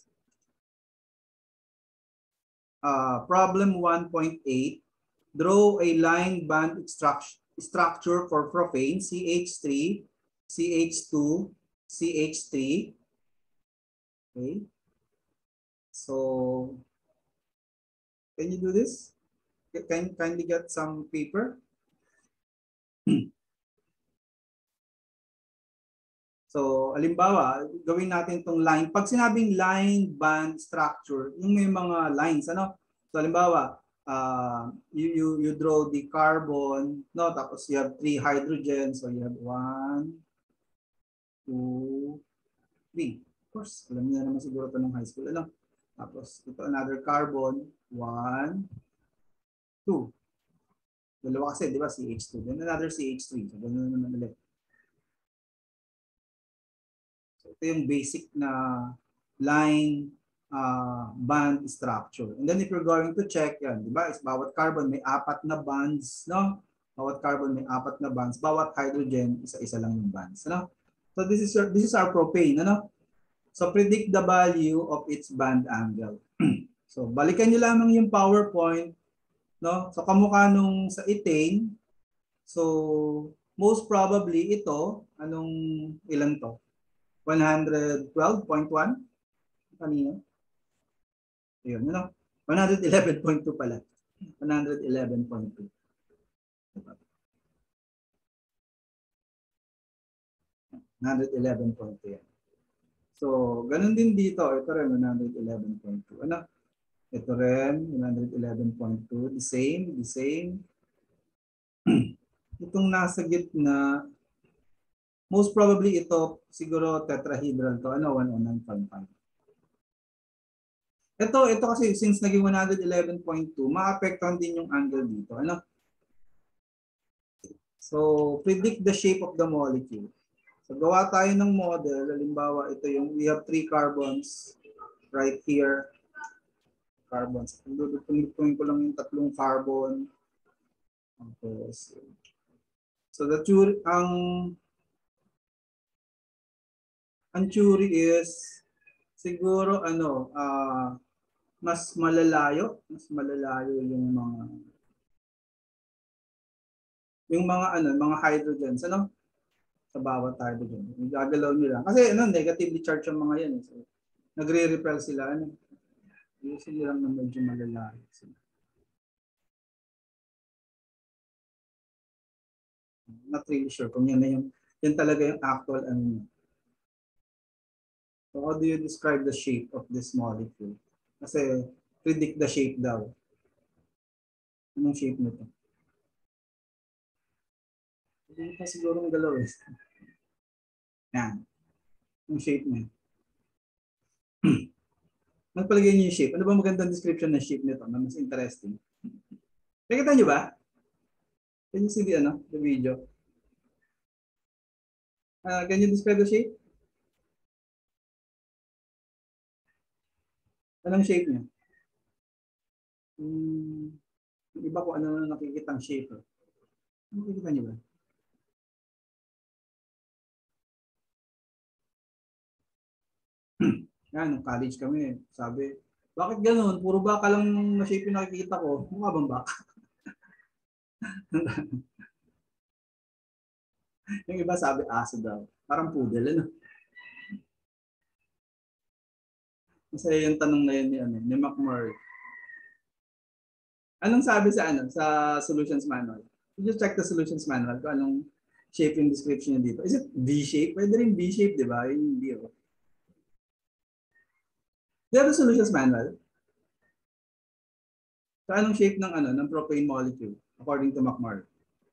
Uh, problem one point eight. Draw a line band structure for propane, C H three, C H two, C H three. Okay. So, can you do this? Can you kindly get some paper? So, halimbawa, gawin natin itong line. Pag sinabing line band structure, yung may mga lines, ano? So, halimbawa, uh, you, you, you draw the carbon, no? Tapos you have three hydrogens. So, you have one, two, three. Of course, alam niyo naman siguro ito ng high school. Ano? Tapos, ito another carbon, one, two. Dalawa kasi, di ba? C H two. Then another C H three. So, ganun naman ulit. So, ito yung basic na line uh, band structure. And then if you're going to check yan, di ba? Is bawat carbon may apat na bonds, no? Bawat carbon may apat na bonds. Bawat hydrogen, isa-isa lang yung bonds, no? So this is your, this is our propane, ano? So predict the value of its band angle. So balikan niyo lamang yung PowerPoint, no? So kamukha nung sa ethane. So most probably ito, anong ilan to? one twelve point one kanina. Ayun, ano? one eleven point two pala. one eleven point two. one eleven point two yan. So, ganun din dito. Ito rin, one eleven point two. Ano? Ito rin, one eleven point two. The same, the same. Itong nasa gitna, most probably ito, siguro tetrahedral to. Ano? one oh nine point five. Ito, ito kasi since naging one eleven point two, maapektuhan din yung angle dito. Ano? So, predict the shape of the molecule. So, gawa tayo ng model. Halimbawa, ito yung, we have three carbons right here. Carbons. Dudupin ko lang yung tatlong carbon. Okay. So, so the theory, ang, ang theory is, siguro, ano, uh, mas malalayo. Mas malalayo yung mga, yung mga, ano, mga hydrogens, ano? Sa bawat hydrogen. Gagalaw nyo lang. Kasi ano, negatively charged yung mga yan. So, nagre-repel sila. Ano? Usually lang na medyo malalayo sila. Not really sure kung yan na yung, yan talaga yung actual ano. So how do you describe the shape of this molecule? Kasi predict the shape daw. Anong shape nito? Hindi pa siguro ng galaw eh. Yan. Yung shape niya. Magpalagay niyo yung shape. Ano ba magandang description ng shape nito na mas interesting? Nakita niyo ba? Can you see the, ano, the video? Uh, can you describe the shape? Anong shape niya? Hmm, yung iba ko ano na nakikitang shape. Eh. Nakikita niyo ba? Yan, nung college kami, sabi, bakit ganun? Puro baka lang na shape yung nakikita ko. Mukha bang baka? Yung iba sabi, aso daw. Parang poodle, ano? Masaya yung tanong na yun ni, ano, ni McMurray. Anong sabi sa ano sa solutions manual? Did you check the solutions manual kung anong shape yung description niya dito? Is it V-shape? Pwede rin V-shape, di ba? Yung hindi, oh. Do you have the solutions manual? So anong shape ng ano ng propane molecule according to McMurray?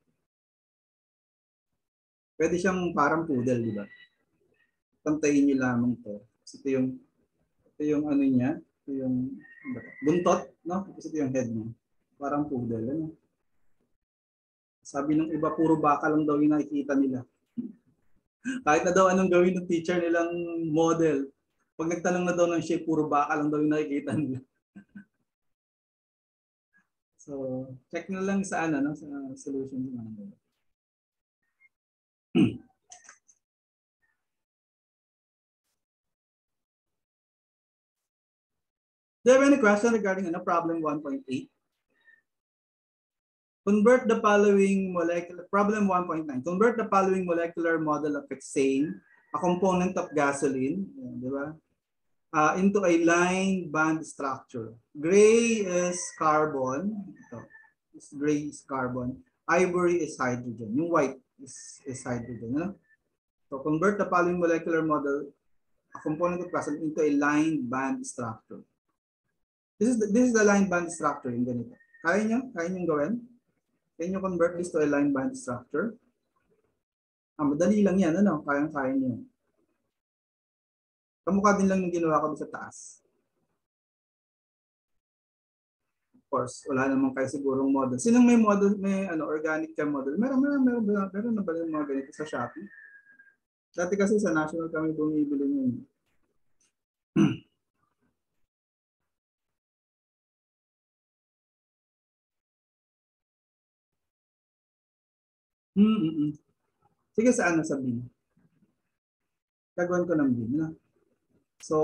Pwede siyang parang poodle, di ba? Tantayin niyo lamang to. Kasi ito yung ito yung ano niya, ito yung buntot, no? Kasi ito yung head niya. Parang poodle, ano? Sabi ng iba, puro baka lang daw yung nakikita nila. Kahit na daw anong gawin ng teacher nilang model, pag nagtanong na daw ng shape, puro baka lang daw yung nakikita nila. So, check na lang sa ano, no? Sa solutions manual. Do you have any question regarding ano, problem one point eight? Convert the following molecular, problem one point nine. Convert the following molecular model of hexane, a component of gasoline, yan, di ba? Uh, into a line band structure. Gray is carbon. Ito. This gray is carbon. Ivory is hydrogen. Yung white is, is hydrogen. No? So convert the following molecular model, a component of gasoline, into a line band structure. This is the, this is the line band structure. Yung ganito. Kaya nyo? Kaya nyo gawin? Can you convert this to a line band structure? Ah, madali lang yan. Ano? Kayang-kaya nyo. Kamukha din lang yung ginawa ko sa taas. Of course, wala namang kayo sigurong model. Sinong may model, may ano, organic chem model? Meron, meron, meron, meron, meron na ba yung mga ganito sa Shopee? Dati kasi sa National kami bumibili yun. Hmm, mm, mm. Sige, saan na sabihin? Gagawin ko ng bin. No? So,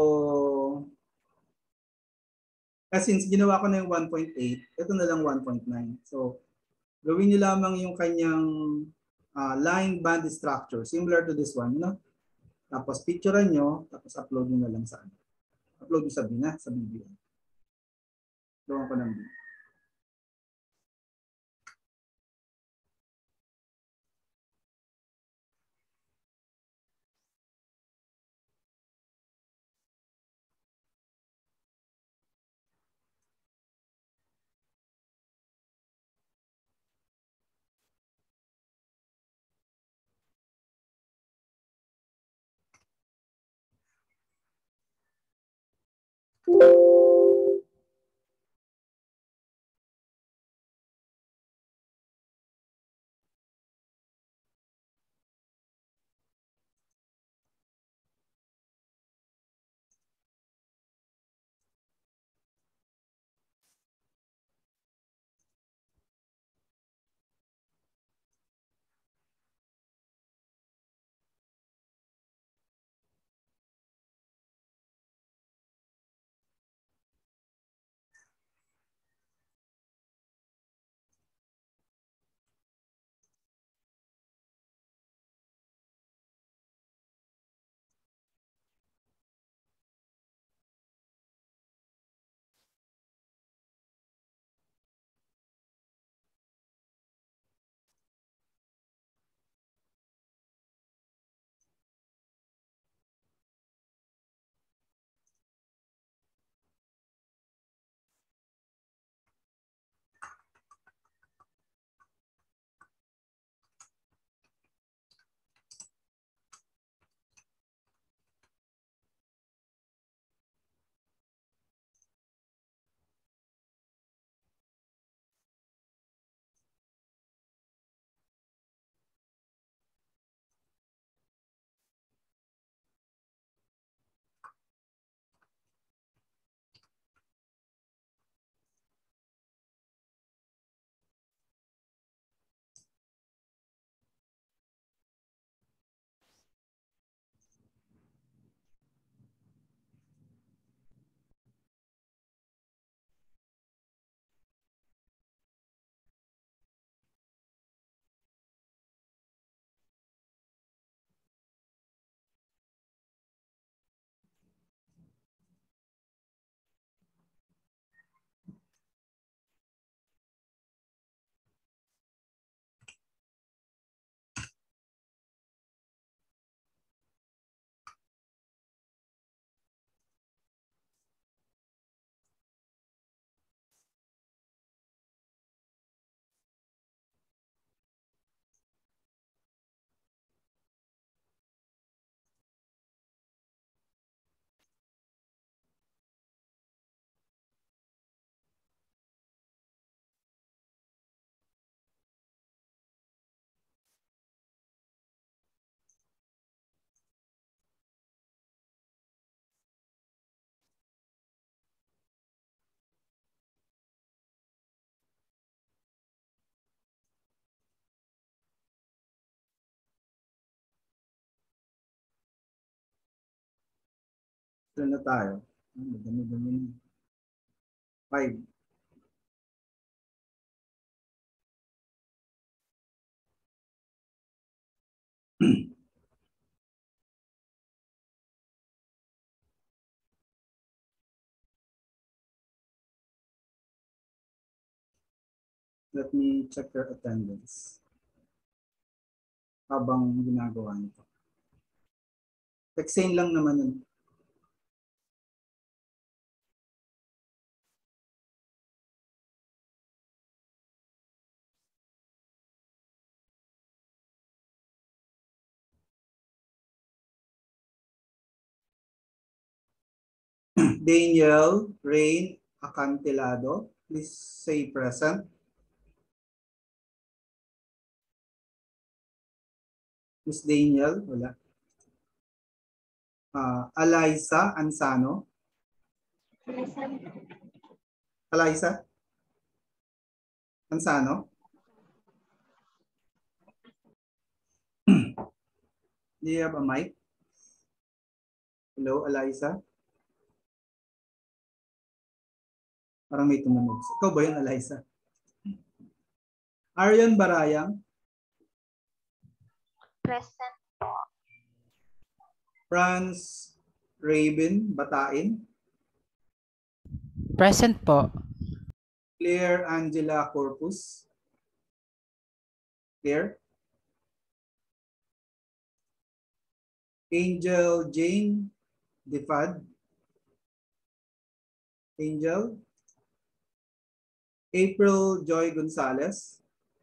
eh, since ginawa ko na yung one point eight, ito na lang one point nine. So, gawin niyo lamang yung kanyang uh, line band structure, similar to this one. No? Tapos, picturean nyo, tapos upload nyo na lang sa ano. Upload nyo sa bin, ha? Sa B B M. Gawin ko ng bin. Ilan na tayo? Madami-dami. Five. Let me check your attendance. Habang ginagawa nito. Texane lang naman yun. Daniel, Rain, Acantilado, please say present. Miss Daniel, wala. Uh, Eliza Ansano. Present. Eliza Ansano. Do you have a mic? Hello, Eliza? Parang may tumunog. Ikaw ba yun, Eliza? Aryan Barayang? Present po. Franz Raven Batain? Present po. Claire Angela Corpus? Claire? Angel Jane Defad? Angel? April Joy Gonzalez?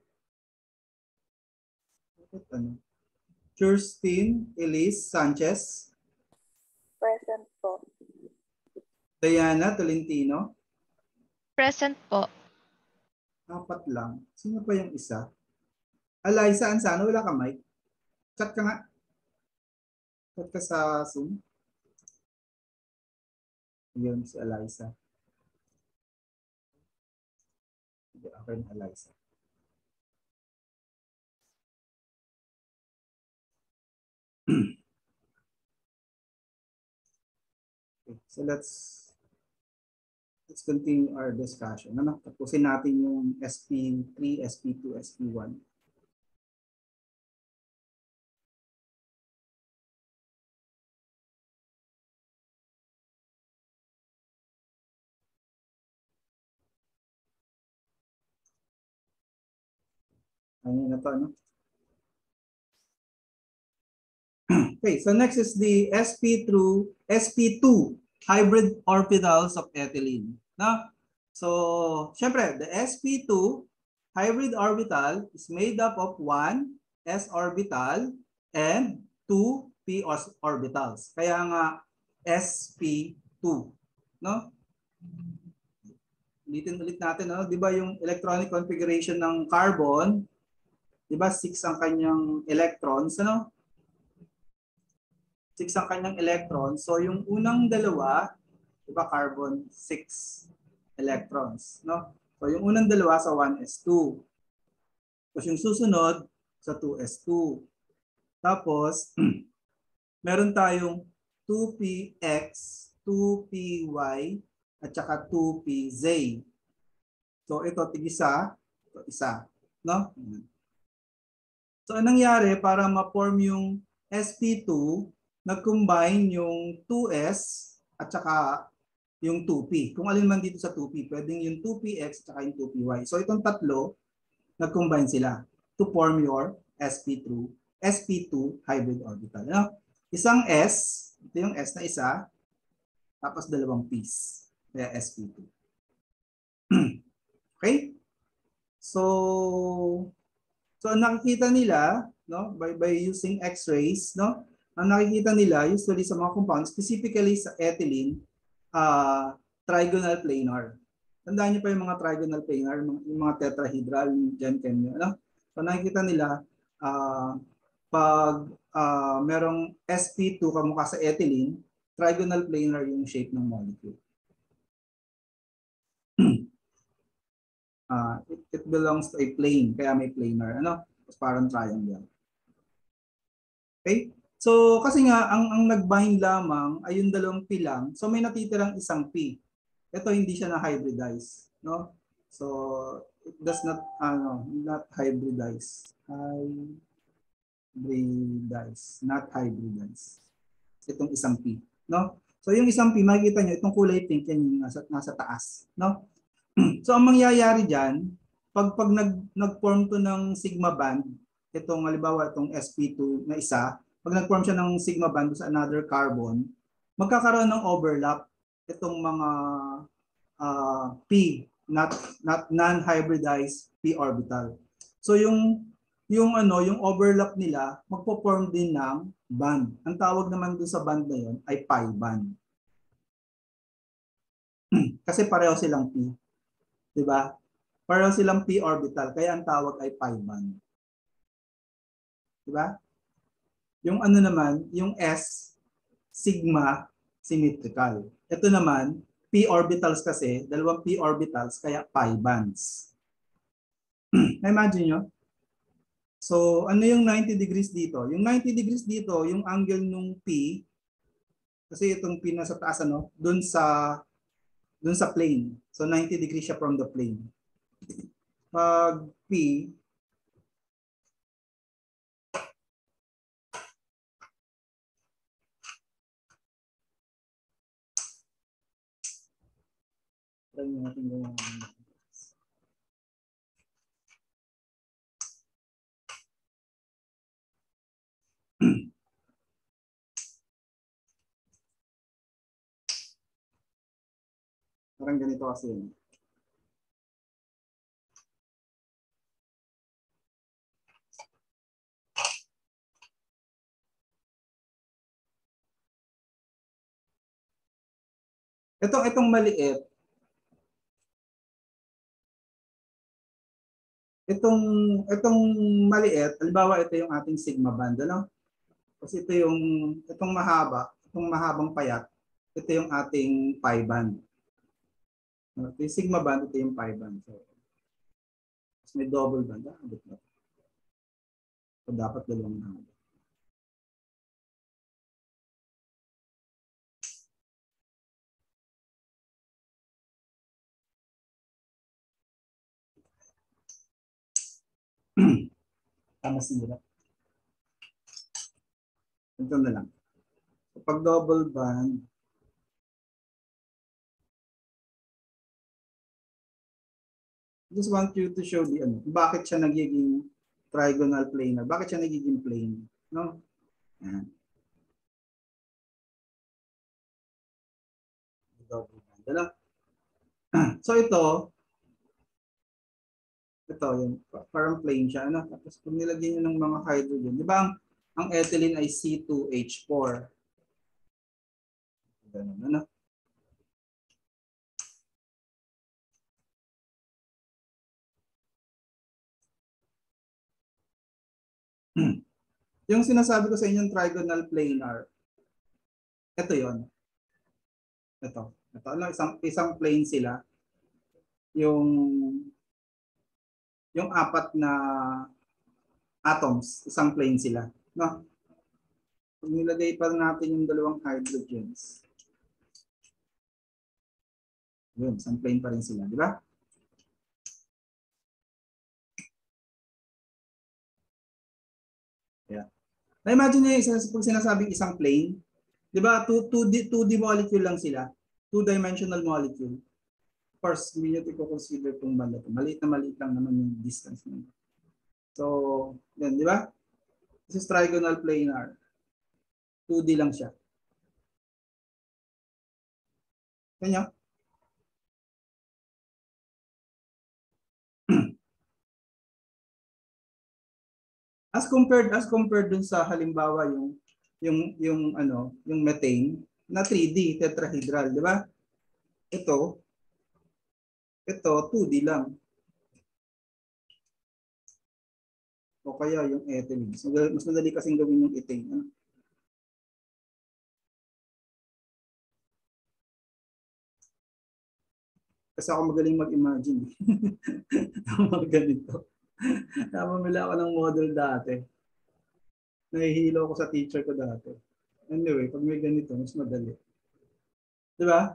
Ano? Kirsten Elise Sanchez? Present po. Diana Tolentino? Present po. Apat lang. Sino pa yung isa? Eliza Ansano, wala ka mic? Chat ka nga. Chat ka sa Zoom. Yun si Eliza. Hindi ako rin Eliza. Okay, so let's let's continue our discussion. Ano? Tapusin natin yung S P three, S P two, S P one. Ano na to, ano? Okay, so next is the S P through S P two hybrid orbitals of ethylene. No? So, syempre, the S P two hybrid orbital is made up of one S orbital and two P orbitals. Kaya nga S P two, no? Ulitin ulit natin, no? 'Di ba yung electronic configuration ng carbon, 'di ba six ang kanyang electrons, ano? six ang kanyang electrons. So yung unang dalawa, 'di ba carbon six electrons, no? So yung unang dalawa sa one S two. Tapos yung susunod sa two S two. Tapos meron tayong two P X, two P Y at saka two P Z. So ito tig-isa, ito isa, no? So anong nangyari para ma-form yung S P two, nag-combine yung two S at saka yung two P. Kung alin man dito sa two P, pwedeng yung two P X at saka yung two P Y. So itong tatlo, nag-combine sila to form your S P two, S P two hybrid orbital. No? Isang S, ito yung S na isa, tapos dalawang P's. Kaya S P two. Okay? So, so ang nakikita nila, no, by, by using X-rays, no, ang nakikita nila usually sa mga compounds, specifically sa ethylene, uh, trigonal planar. Tandaan niyo pa yung mga trigonal planar, yung mga tetrahedral, dyan kanyo. No? So nakikita nila, uh, pag uh, merong S P two kamukha sa ethylene, trigonal planar yung shape ng molecule. uh, it, it belongs to a plane, kaya may planar. Ano? Parang triangle. Okay? So kasi nga ang ang nag-bind lamang ay yung dalawang P lang. So may natitirang isang P. Ito hindi siya na hybridize, no? So it does not ano, not hybridize. Hybridize, not hybridize. Itong isang P, no? So yung isang P, makikita niyo itong kulay pink yan yung nasa, nasa taas, no? So ang mangyayari diyan, pag pag nag nag-form to ng sigma band, itong halimbawa itong S P two na isa, pag nag-form siya ng sigma band sa another carbon, magkakaroon ng overlap itong mga uh, P, not not non-hybridized P orbital. So yung yung ano, yung overlap nila magpo-form din ng band. Ang tawag naman doon sa band na yon ay pi band. Kasi pareho silang P. 'Di ba? Pareho silang P orbital kaya ang tawag ay pi band. 'Di ba? Yung ano naman, yung S sigma symmetrical. Ito naman P orbitals kasi, dalawang P orbitals kaya pi bands. Na-imagine nyo? So, ano yung ninety degrees dito? Yung ninety degrees dito, yung angle nung P, kasi itong P nasa taas, ano, dun sa, dun sa plane. So, ninety degrees siya from the plane. Pag P, try natin gawin. Parang ganito kasi yun. Ito, itong maliit, itong, itong maliit, halimbawa ito yung ating sigma band, ano? Kasi ito yung, itong mahaba, itong mahabang payat, ito yung ating pi band. Ito yung sigma band, ito yung pi band. So, may double band. Ah, so, dapat dalawang mahaba. Tama sila. Ito na lang. So, pag double band, just want you to show the ano, bakit siya nagiging trigonal planar, bakit siya nagiging plane, no? Ayan. Double band. Ano? So ito, ito yung parang plane siya, ano? Tapos pag nilagyan niyo ng mga hydrogen, di ba ang, ang ethylene ay C two H four. Ganun, ano? Yung sinasabi ko sa inyong trigonal planar, ito yon. Ito. Ito. Ano, isang, isang plane sila. Yung, yung apat na atoms, isang plane sila. No? Pag nilagay pa natin yung dalawang hydrogens, yun, isang plane pa rin sila. Di ba? Yeah. Na-imagine nyo yung pag sinasabing isang plane, di ba, two, two, two D molecule lang sila. Two-dimensional molecule. Of course, hindi nyo i-consider itong banda. Maliit na maliit lang naman yung distance nyo. So, yan, di ba? This is trigonal planar. two D lang siya. Kanya? As compared as compared dun sa halimbawa yung yung yung ano, yung methane na three D tetrahedral, di ba? Ito ito two D lang. O kaya yung ethylene. Mas madali, mas madali kasing gawin yung ethane, ano? Kasi ako magaling mag-imagine. Mga ganito. Namamila ako ng model dati. Nahihilo ko sa teacher ko dati. Anyway, pag may ganito, mas madali. Di ba?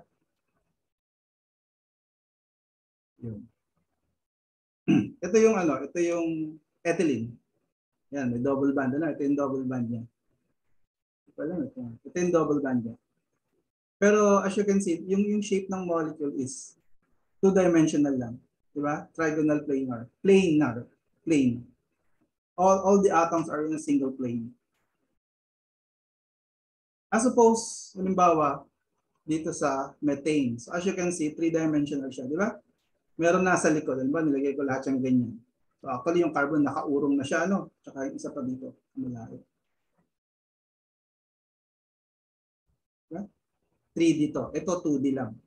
Yun. Ito yung ano, ito yung ethylene. Yan, may double band. Ano? Ito yung double band niya. Ito lang, ito. Ito yung double band niya. Pero as you can see, yung, yung shape ng molecule is two-dimensional lang. Di ba? Trigonal planar. Planar. Plane. All, all the atoms are in a single plane. As suppose, halimbawa, dito sa methane. So as you can see, three-dimensional siya. Di ba? Meron nasa likod. Halimbawa, nilagay ko lahat yung ganyan. So actually, yung carbon nakaurong na siya. Ano? Tsaka yung isa pa dito. Malayo. Diba? three dito. Ito two D lang.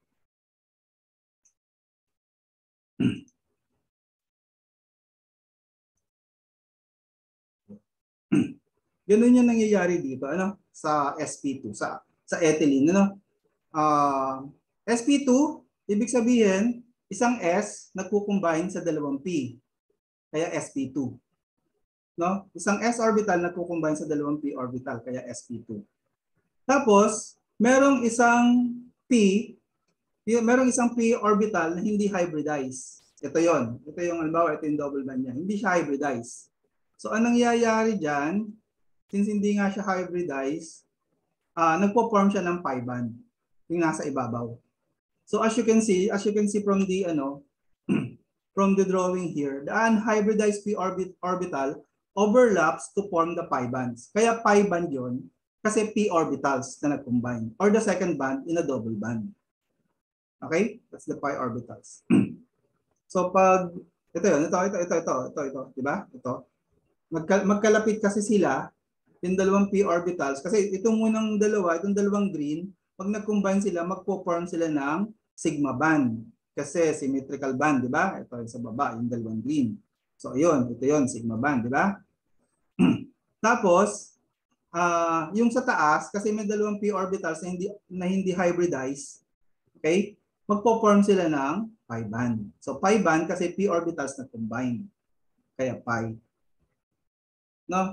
Ganun yung nangyayari dito, ano? Sa S P two, sa sa ethylene, ano? Uh, S P two, ibig sabihin, isang S nagko-combine sa dalawang P. Kaya S P two. No? Isang S orbital nagko-combine sa dalawang P orbital, kaya S P two. Tapos, merong isang P, merong isang P orbital na hindi hybridized. Ito yon. Ito yung, halimbawa, ito yung double band niya. Hindi siya hybridized. So, anong nangyayari dyan? Since hindi nga siya hybridized, uh, nagpo-form siya ng pi band. Yung nasa ibabaw. So, as you can see, as you can see from the, ano, from the drawing here, the unhybridized P orbit, orbital overlaps to form the pi bands. Kaya pi band yon kasi P orbitals na nag-combine. Or the second band in a double band. Okay? That's the pi orbitals. So pag, ito yun, ito, ito, ito, ito, ito, ito, di ba? Ito. Magka, magkalapit kasi sila, yung dalawang P orbitals, kasi itong munang dalawa, itong dalawang green, pag nag-combine sila, magpo-form sila ng sigma band. Kasi symmetrical band, di ba? Ito sa baba, yung dalawang green. So yun, ito yun, sigma band, di ba? Tapos, Uh, yung sa taas, kasi may dalawang P orbitals na hindi, na hindi hybridized, okay? Magpo-form sila ng pi band. So pi band kasi P orbitals na combine. Kaya pi. No?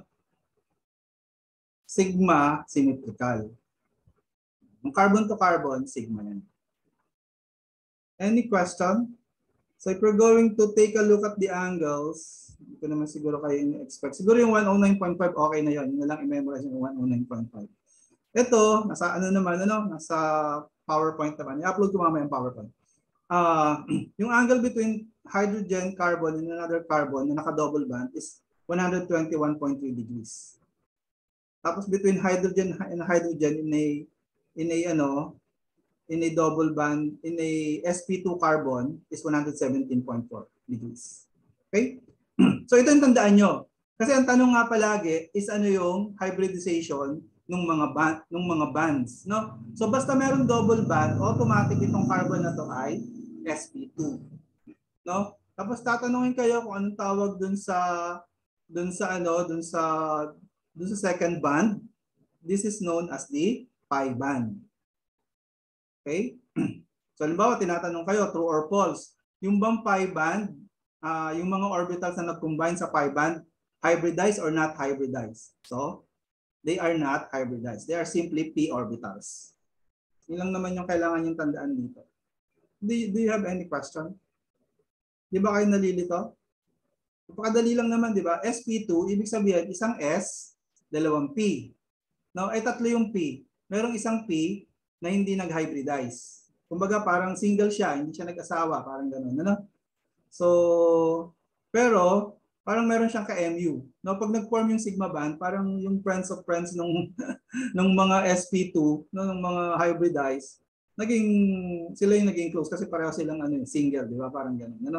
Sigma, symmetrical. Yung carbon to carbon, sigma yan. Any question? So if we're going to take a look at the angles, hindi ko naman siguro kayo in-expect. Siguro yung one oh nine point five, okay na yun. Yun na lang i-memorize yung one oh nine point five. Ito, nasa ano naman, ano, nasa PowerPoint naman. I-upload ko mamaya yung PowerPoint. Uh, yung angle between hydrogen, carbon, and another carbon na naka-double band is one hundred twenty-one point three degrees. Tapos between hydrogen and hydrogen in a, in a, ano, in a double band, in a S P two carbon is one hundred seventeen point four degrees. Okay? So ito yung tandaan nyo. Kasi ang tanong nga palagi is ano yung hybridization ng mga band, ng mga bands, no? So basta meron double band, automatic itong carbon na to ay S P two. No? Tapos tatanungin kayo kung anong tawag dun sa dun sa ano, dun sa dun sa second band. This is known as the pi band. Okay? So halimbawa tinatanong kayo true or false. Yung bang pi band, uh, yung mga orbitals na nag-combine sa pi band, hybridized or not hybridized? So, they are not hybridized. They are simply p orbitals. Yun lang naman yung kailangan yung tandaan dito. Do you, do you have any question? Di ba kayo nalilito? Napakadali lang naman, di ba? S P two, ibig sabihin, isang S, dalawang P. No, ay tatlo yung P. Merong isang P na hindi nag-hybridize. Kumbaga parang single siya, hindi siya nag-asawa, parang gano'n. Ano? So, pero parang meron siyang ka-M U. No, pag nag-form yung sigma band, parang yung friends of friends nung ng mga S P two, no, ng mga hybridized, naging sila yung naging close kasi pareho silang ano, single, di ba? Parang gano'n, ano?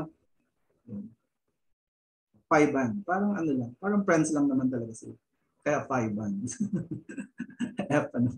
Pi band. Parang ano lang, parang friends lang naman talaga sila. Kaya pi band. F ano.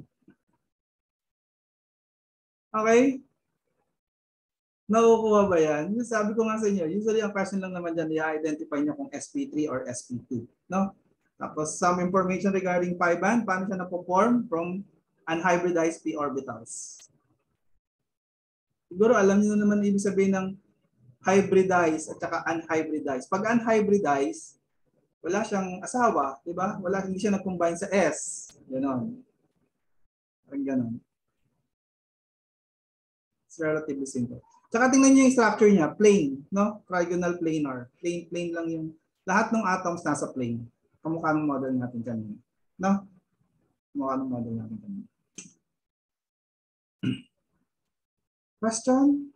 Okay? Nakukuha ba yan? Yung sabi ko nga sa inyo, usually ang question lang naman dyan, i-identify nyo kung S P three or S P two. No? Tapos some information regarding pi band, paano siya na-perform from unhybridized p orbitals. Siguro alam niyo naman ibig sabihin ng hybridized at saka unhybridized. Pag unhybridized, wala siyang asawa, di ba? Wala, hindi siya nag-combine sa S. Ganon. Parang ganon. It's relatively simple. Tsaka tingnan niyo yung structure niya, plane, no? Trigonal planar. Plane, plane lang yung, lahat ng atoms nasa plane. Kamukha ng model natin kanina. No? Kamukha ng model natin kanina. Question?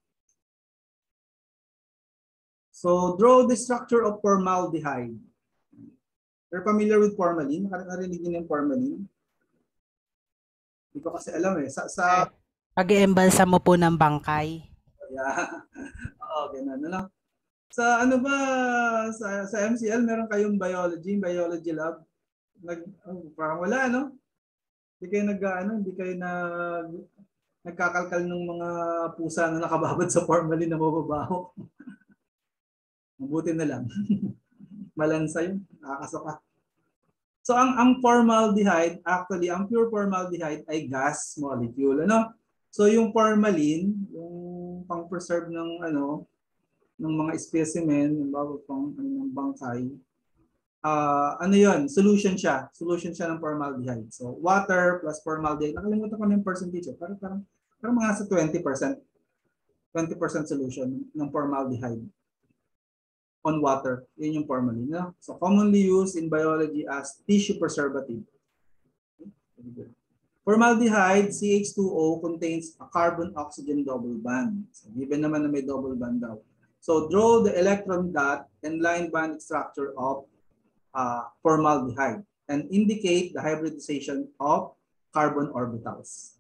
So, draw the structure of formaldehyde. You're familiar with formalin? Narinig niyo yung formalin? Hindi ko kasi alam eh. Sa, sa... Pag-iembalsa mo po ng bangkay. Yeah. Oo, ganun. Ano? Sa ano ba, sa, sa M C L, meron kayong biology, biology lab? Nag, oh, parang wala, no? Hindi kayo nag, ano, hindi kayo nag, nagkakalkal ng mga pusa na nakababad sa formalin na mababaho. Mabuti na lang. Malansa yun. Nakakasuka. So, ang, ang formaldehyde, actually, ang pure formaldehyde ay gas molecule. Ano? So, yung formalin, yung pang-preserve ng, ano, ng mga specimen, yung bago pang ano, ng bangkay, uh, ano yun? Solution siya. Solution siya ng formaldehyde. So, water plus formaldehyde. Nakalimutan ko na yung percentage. Parang, parang, parang mga sa twenty percent. twenty percent solution ng formaldehyde on water. Yun yung formalin. No? So, commonly used in biology as tissue preservative. Okay. Formaldehyde, C H two O, contains a carbon-oxygen double bond. So, given naman na may double bond daw. So, draw the electron dot and line band structure of uh, formaldehyde and indicate the hybridization of carbon orbitals.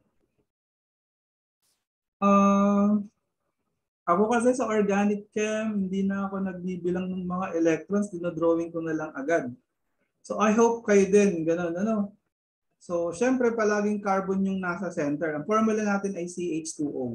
Uh, Ako kasi sa organic chem, hindi na ako nagbibilang ng mga electrons, dinodrawing ko na lang agad. So I hope kayo din, ganun, ano? So syempre palaging carbon yung nasa center. Ang formula natin ay C H two O.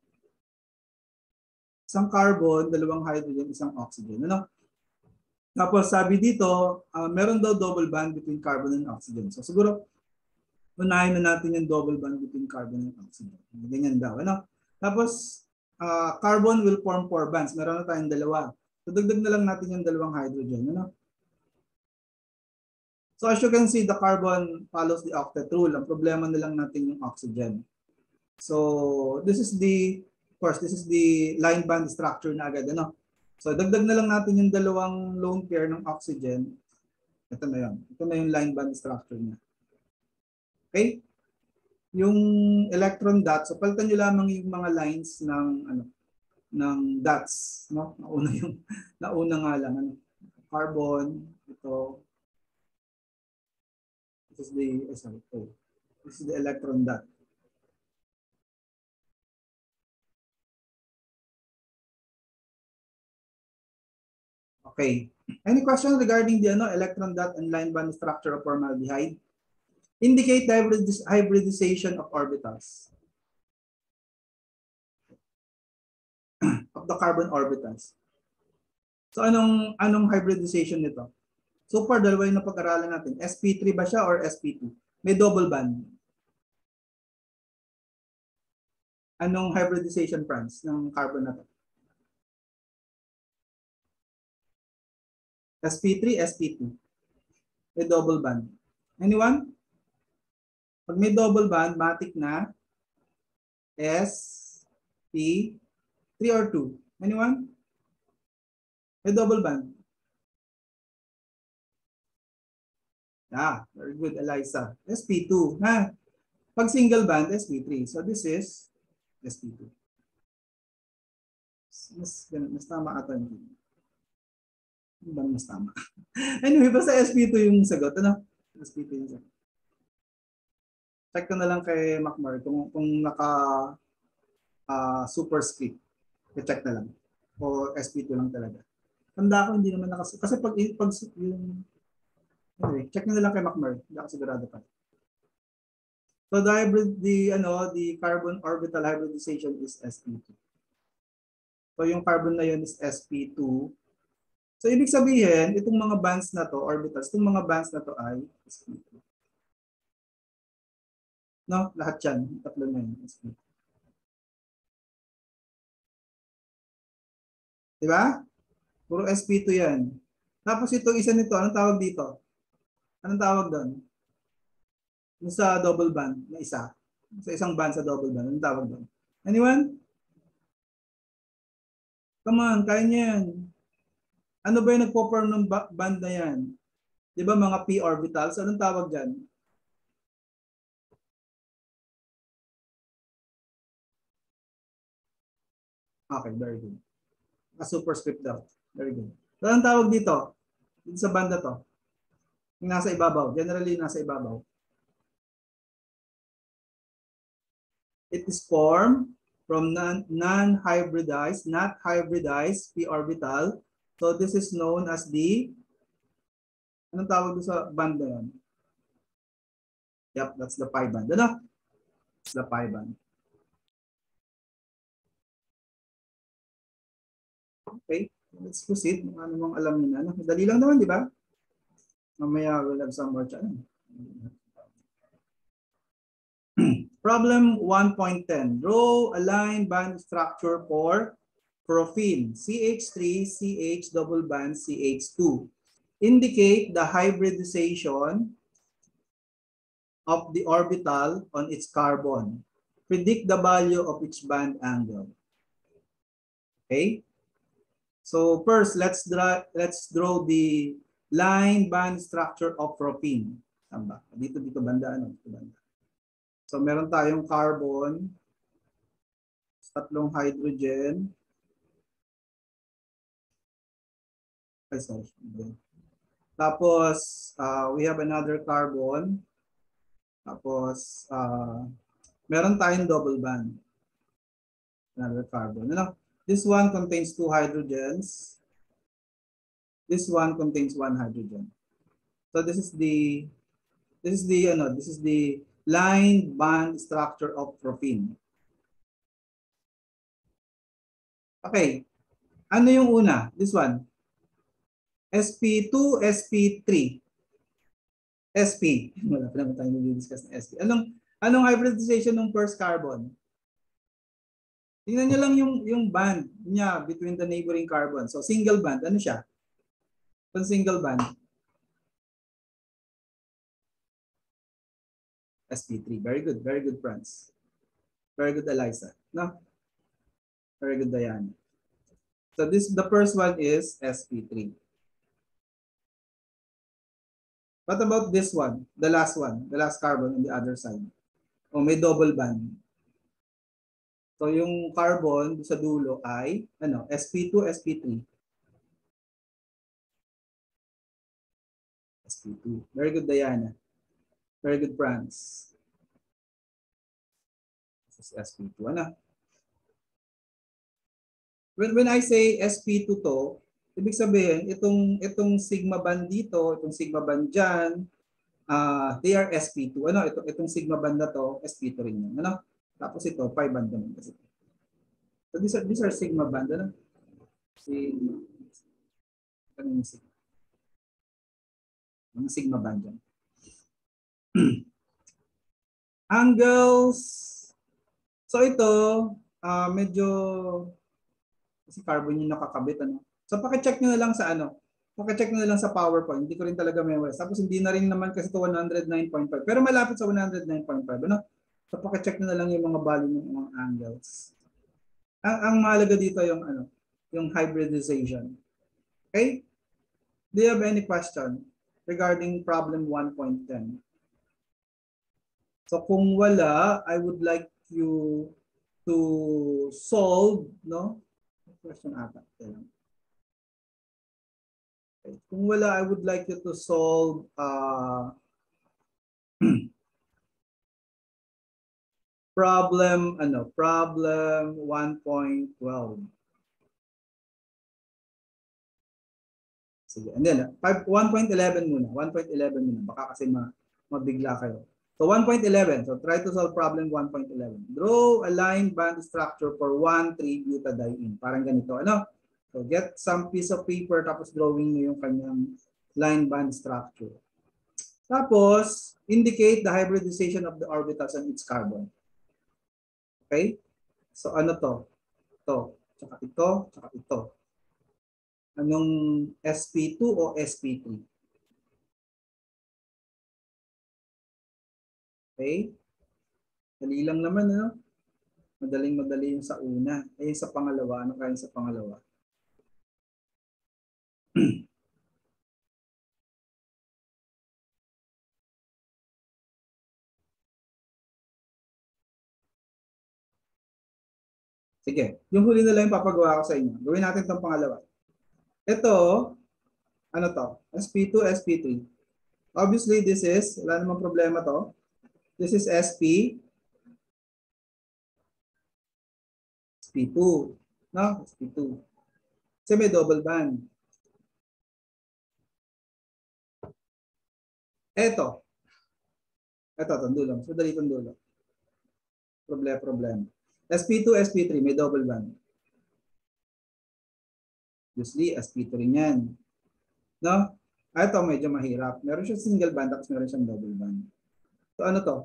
Isang carbon, dalawang hydrogen, isang oxygen, ano? Tapos sabi dito, uh, meron daw double bond between carbon and oxygen. So siguro, unahin na natin yung double bond between carbon and oxygen. Ganyan daw, ano? Tapos, Uh, carbon will form four bonds. Meron na tayong dalawa. So, dagdag na lang natin yung dalawang hydrogen. Ano? So, as you can see, the carbon follows the octet rule. Ang problema na lang natin yung oxygen. So, this is the, of course, this is the line band structure na agad. Ano? So, dagdag na lang natin yung dalawang lone pair ng oxygen. Ito na yun. Ito na yung line band structure niya. Okay? Yung electron dot, so palitan nyo lamang yung mga lines ng ano ng dots, no? Nauna yung nauna nga lang ano. Carbon, ito. This is the oh, sorry, oh. This is the electron dot. Okay. Any question regarding the ano electron dot and line band structure of formaldehyde? Indicate the hybridization of orbitals. Of the carbon orbitals. So anong anong hybridization nito? So far, dalawa yung napag-aralan natin. S P three ba siya or S P two? May double bond. Anong hybridization, Franz, ng carbon na to? S P three, S P two. May double bond. Anyone? Pag may double bond, matik na S P three or two. Anyone? May double bond. Ah, very good, Eliza. S P two. Ha? Pag single bond, S P three. So this is S P two. Mas, mas tama ata yun. Ano ba mas tama? Anyway, basta S P two yung sagot. Ano? S P two yung sagot. Check ko na lang kay Macmar kung, kung naka uh, superscript. I-check na lang. O S P two lang talaga. Tanda ko hindi naman naka... Kasi pag, pag yung... Anyway, check na lang kay Macmar. Hindi ako sigurado pa. So the hybrid, the, ano, the carbon orbital hybridization is S P two. So yung carbon na yun is S P two. So ibig sabihin, itong mga bands na to, orbitals, itong mga bands na to ay S P two. No, lahat yan. Tatlo na yun. Diba? Puro S P two yan. Tapos ito, isa nito, anong tawag dito? Anong tawag doon? Yung sa double band na isa. Sa isang band sa double band, anong tawag doon? Anyone? Come on, kaya niya yan. Ano ba yung nagpo-form ng band na yan? Di ba mga p orbitals? Anong tawag dyan? Okay, very good. A superscript daw. Very good. So, anong tawag dito? Dito sa banda to. Yung nasa ibabaw. Generally, nasa ibabaw. It is formed from non-hybridized, not hybridized p orbital. So this is known as the, anong tawag doon sa band na yan? Yep, that's the pi band. Ano? It's the pi band. Okay, let's proceed. Ano mong alam nyo na. Ano? Madali lang naman, di ba? Mamaya we'll have some more challenge. Problem one point ten. Draw a line band structure for profene C H three C H double band C H two. Indicate the hybridization of the orbital on its carbon. Predict the value of each band angle. Okay? So first, let's draw let's draw the line band structure of propene. Tama. Dito dito banda ano, dito banda. So meron tayong carbon, tatlong hydrogen. Ay, sorry. Tapos uh, we have another carbon. Tapos uh, meron tayong double band. Another carbon. Ano? This one contains two hydrogens. This one contains one hydrogen. So this is the this is the ano, this is the line band structure of propene. Okay. Ano yung una? This one. S P two, S P three. S P. Wala pa naman tayo nag-discuss ng S P. Anong anong hybridization ng first carbon? Tingnan niyo lang yung yung band niya between the neighboring carbon. So single band, ano siya? Kung single band. S P three. Very good. Very good, Franz. Very good, Eliza. No? Very good, Diane. So this the first one is S P three. What about this one? The last one. The last carbon on the other side. O may double band. So yung carbon sa dulo ay ano, S P two, S P three. S P two. Very good, Diana. Very good, Franz. This is S P two. Ano? When, when I say S P two to, ibig sabihin, itong, itong sigma band dito, itong sigma band dyan, uh, they are S P two. Ano? Ito, itong sigma band na to, S P two rin yan. Ano? Tapos ito, pi band naman kasi. So these are, these are sigma band. Ano? Sigma. Ano yung sigma? Mga sigma band dyan. Angles. So ito, uh, medyo kasi carbon yung nakakabit. Ano? So paki-check nyo na lang sa ano. Paki-check nyo na lang sa PowerPoint. Hindi ko rin talaga memorize. Tapos hindi na rin naman kasi ito one oh nine point five. Pero malapit sa one oh nine point five. Ano? So paki-check nyo na lang yung mga value ng mga angles. Ang, ang mahalaga dito yung ano, yung hybridization. Okay? Do you have any question regarding problem one point ten? So kung wala, I would like you to solve, no? Question ata. Okay. Kung wala, I would like you to solve uh, problem, ano, problem one point twelve. Sige, and then one point eleven muna. one point eleven muna. Baka kasi ma mabigla kayo. So one point eleven. So try to solve problem one point eleven. Draw a line band structure for one three butadiene. Parang ganito. Ano? So get some piece of paper tapos drawing niyo yung kanyang line band structure. Tapos indicate the hybridization of the orbitals and its carbon. Okay? So ano to? Ito. Tsaka ito. Tsaka ito. Anong S P two o S P three? Okay? Dali lang naman, ano? Madaling madali yung sa una. Ayun sa pangalawa. Ano kaya sa pangalawa? Sige. Yung huli na lang yung papagawa ko sa inyo. Gawin natin itong pangalawa. Ito, ano to? S P two, S P three. Obviously, this is, wala namang problema to. This is S P, S P two. No? S P two. Kasi may double band. Ito. Ito, itong dulo. So, dali itong dulo. Problema, problema. S P two, S P three, may double band. Obviously, S P two rin yan. No? Ito, medyo mahirap. Meron siyang single band, tapos meron siyang double band. So, ano to?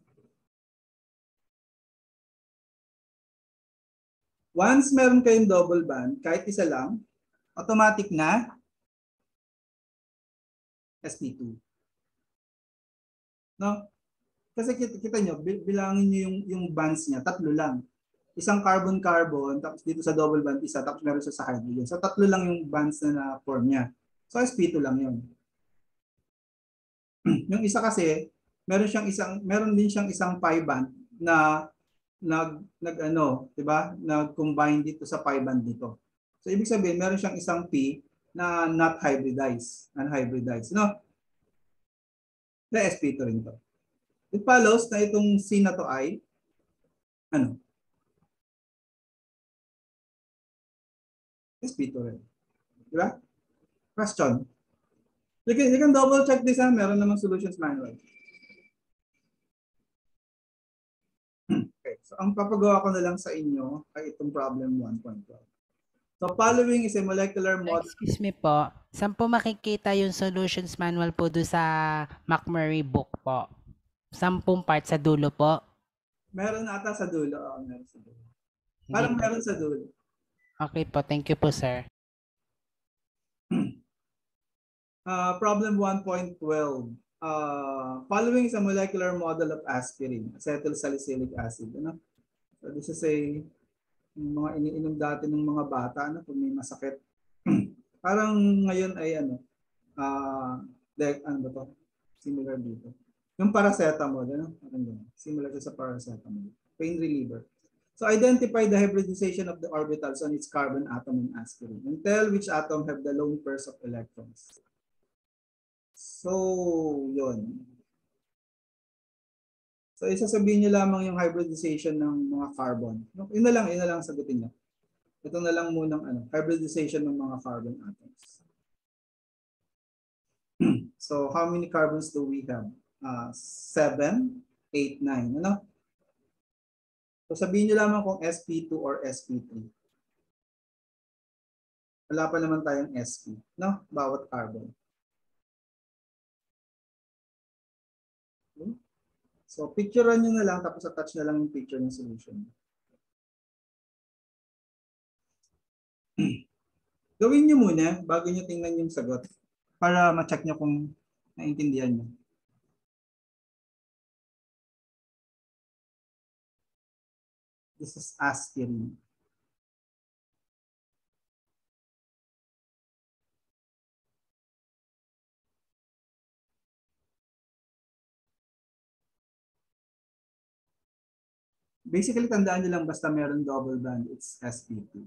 Once meron kayong double band, kahit isa lang, automatic na S P two. No? Kasi kita, kita nyo, bilangin nyo yung, yung bands niya, tatlo lang. Isang carbon-carbon, tapos dito sa double band, isa, tapos meron siya sa hydrogen. So tatlo lang yung bands na na-form niya. So S P two lang yun. Yung isa kasi, meron siyang isang, meron din siyang isang pi band na nag, nag ano, di ba? Nag-combine dito sa pi band dito. So ibig sabihin, meron siyang isang P na not hybridized, unhybridized, no? Na S P two rin to. It follows na itong C na to ay ano? S P two rin. Di ba? Question. You can, you can double check this, ha? Meron namang solutions manual. Okay. So, ang papagawa ko na lang sa inyo ay itong problem one point one. So, following is a molecular model. Excuse me po. Saan po makikita yung solutions manual po doon sa McMurray book po? Sampung part sa dulo po? Meron ata sa dulo. Oo, meron sa dulo. Parang Hindi. meron sa dulo. Okay po. Thank you po, sir. Uh, problem one point twelve. Uh, following is a molecular model of aspirin, acetyl salicylic acid. Ano? So this is a yung mga iniinom dati ng mga bata, ano, kung may masakit. Parang ngayon ay ano, uh, like, ano ba to? Similar dito. Yung paracetamol, ano? Parang ganun. Similar to sa paracetamol. Pain reliever. So identify the hybridization of the orbitals on its carbon atom in aspirin and tell which atom have the lone pairs of electrons. So, yun. So, isasabihin nyo lamang yung hybridization ng mga carbon. Yun na lang, yun na lang sagutin nyo. Ito na lang munang ano, hybridization ng mga carbon atoms. So, how many carbons do we have? Uh, seven, eight, nine. Ano? So, sabihin nyo lamang kung S P two or S P three. Wala pa naman tayong S P, no? Bawat carbon. Okay. So, picturean nyo na lang, tapos attach na lang yung picture ng solution. Gawin nyo muna bago nyo tingnan yung sagot para ma-check nyo kung naintindihan nyo. This is aspirin. Basically, tandaan nyo lang basta meron double band, it's S P two.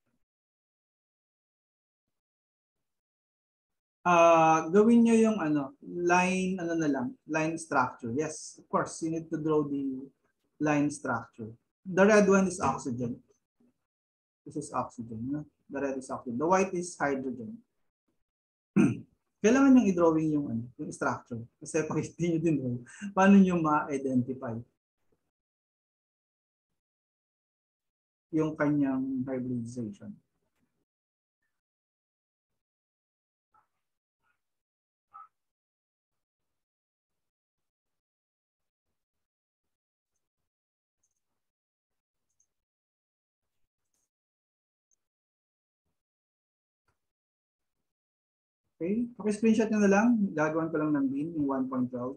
Uh, gawin nyo yung ano, line, ano na lang, line structure. Yes, of course, you need to draw the line structure. The red one is oxygen. This is oxygen. No? The red is oxygen. The white is hydrogen. Kailangan yung i-drawing yung, ano, yung structure. Kasi pag hindi nyo din draw, paano nyo ma-identify yung kanyang hybridization. Okay? Paki-screenshot nyo na lang. Gagawin ko lang ng bin yung one point one two.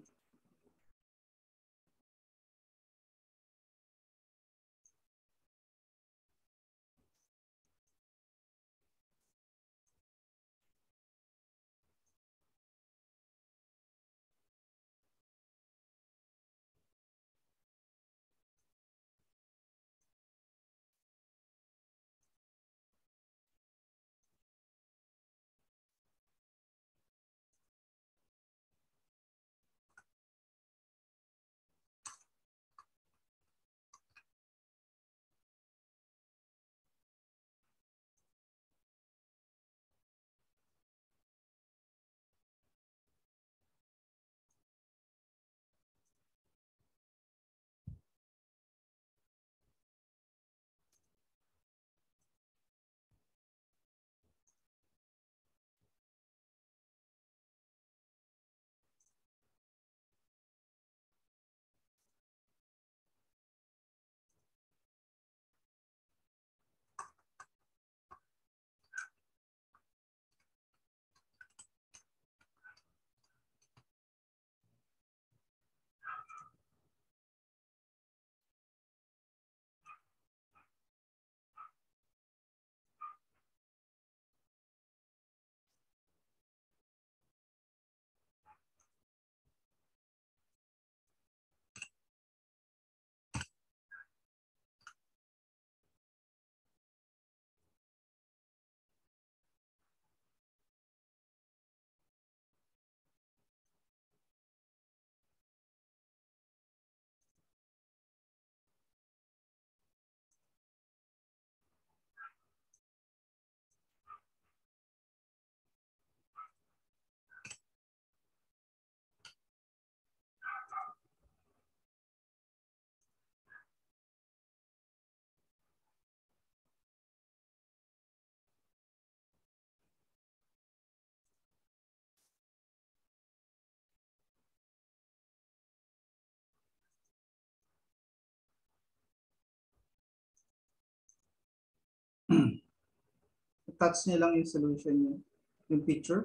Touch nyo lang yung solution nyo. Yung picture.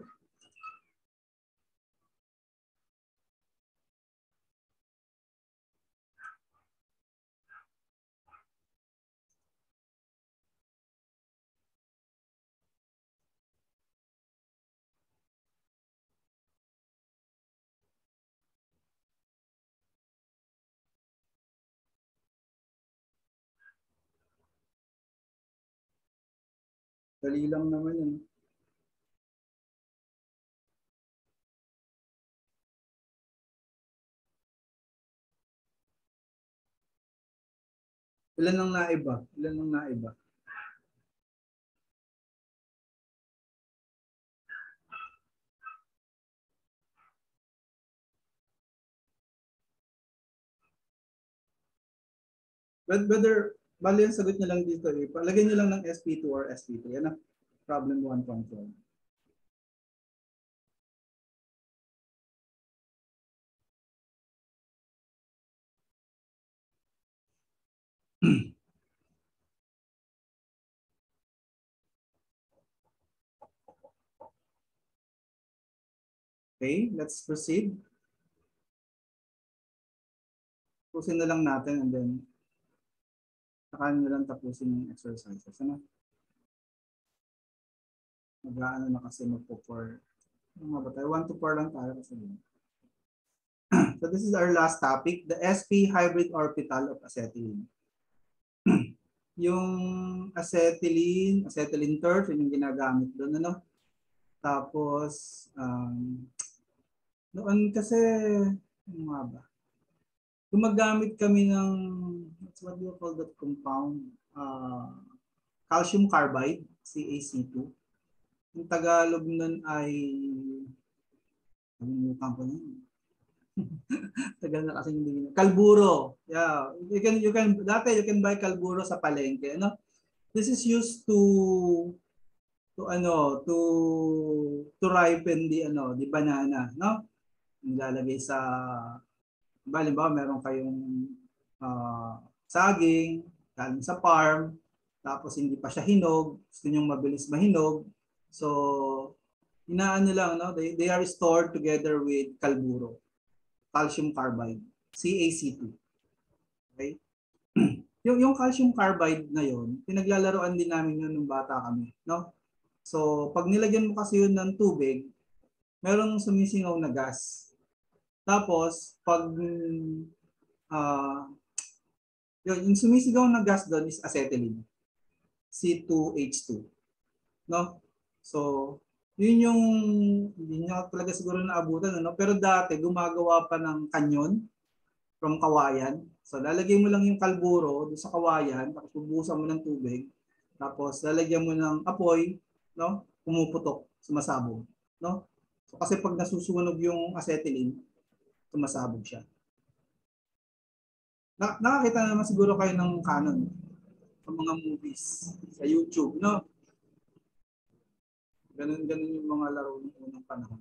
Dali lang naman yun. Ilan ang naiba? Ilan ang naiba? But whether, bali yung sagot nyo lang dito eh. Palagay nyo lang ng S P two or S P three. Ano? Problem one point one. Okay, let's proceed. Tapusin na lang natin and then saka nyo lang tapusin yung exercises. Ano? Mag-aano na kasi magpo-four. Ano nga ba tayo? one to four lang tayo kasi. So this is our last topic, the S P hybrid orbital of acetylene. Yung acetylene, acetylene turf, yun yung ginagamit doon. Ano? Tapos, um, noon kasi, ano nga ba? Gumagamit kami ng, what do you call that compound? Uh, calcium carbide, C A C two. Yung Tagalog nun ay, ano ko na yun? Tagal na kasi hindi. Kalburo. Yeah, you can you can dati you can buy kalburo sa palengke, ano? This is used to to ano, to to ripen the ano, the banana, no? Nilalagay sa bali ba meron kayong uh, saging, galing sa farm, tapos hindi pa siya hinog, gusto niyo mabilis mahinog. So Inaano lang, no? They, they are stored together with calburo, calcium carbide, C A C two. Okay? yung yung calcium carbide na yon, pinaglalaroan din namin yun nung bata kami, no? So, pag nilagyan mo kasi yun ng tubig, merong sumisingaw na gas. Tapos, pag uh, yun, yung sumisigaw na gas doon is acetylene, C two H two. No? So, yun yung hindi niya talaga siguro naabutan, ano? Pero dati gumagawa pa ng kanyon from kawayan. So, lalagay mo lang yung kalburo doon sa kawayan, tapos bubusan mo ng tubig, tapos lalagyan mo ng apoy, no? Pumuputok, sumasabog, no? So, kasi pag nasusunog yung acetylene, sumasabog siya. Na nakakita naman siguro kayo ng Canon sa mga movies sa YouTube, no? Ganun-ganun yung mga laro ng unang panahon.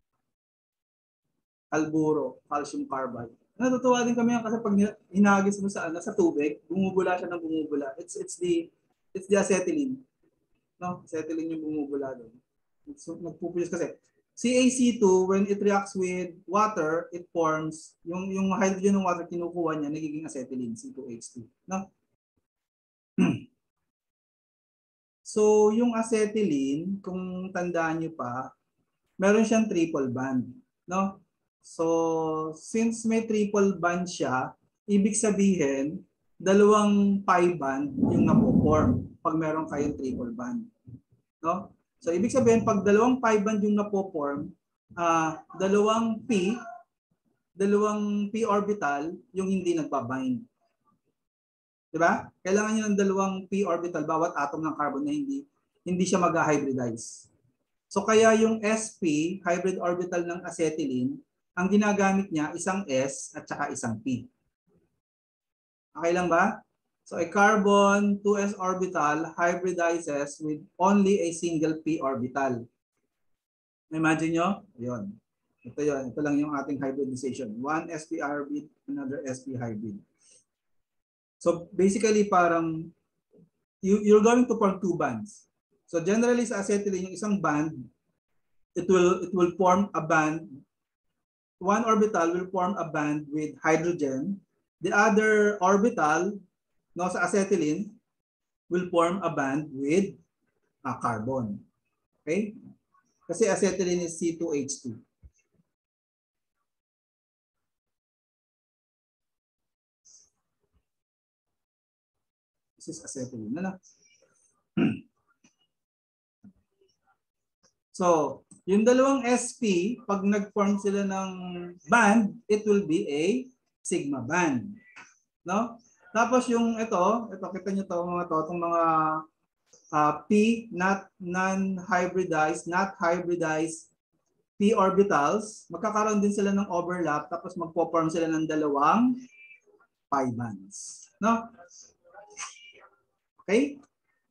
Kalburo, calcium carbide. Natutuwa din kami kasi pag hinagis mo sa ano, sa tubig, bumubula siya ng bumubula. It's it's the it's the acetylene. No, acetylene yung bumubula doon. So, nagpupulis kasi C A C two, when it reacts with water, it forms yung yung hydrogen ng water kinukuha niya, nagiging acetylene, C two H two, no? So, yung acetylene, kung tandaan niyo pa, meron siyang triple bond, no? So, since may triple bond siya, ibig sabihin, dalawang pi bond yung napo-form pag meron kayong triple bond, no? So, ibig sabihin, pag dalawang pi bond yung napo-form, uh, dalawang p, dalawang p orbital yung hindi nagbabind. Diba? Kailangan nyo ng dalawang p orbital bawat atom ng carbon na hindi hindi siya mag-hybridize. So kaya yung sp, hybrid orbital ng acetylene, ang ginagamit niya isang s at saka isang p. Okay lang ba? So a carbon two s orbital hybridizes with only a single p orbital. Imagine nyo? Ayun. Ito yun. Ito lang yung ating hybridization. One sp hybrid, another sp hybrid. So basically parang you, you're going to form two bands. So generally sa acetylene yung isang band, it will it will form a band. One orbital will form a band with hydrogen. The other orbital, no, sa acetylene will form a band with uh, carbon. Okay? Kasi acetylene is C two H two. This is acetylene. Ano? So, yung dalawang sp, pag nag-form sila ng band, it will be a sigma band. No? Tapos yung ito, ito kita nyo to mga to, itong mga uh, p not non-hybridized, not hybridized p orbitals, magkakaroon din sila ng overlap tapos magpo-form sila ng dalawang pi bands. No? Okay?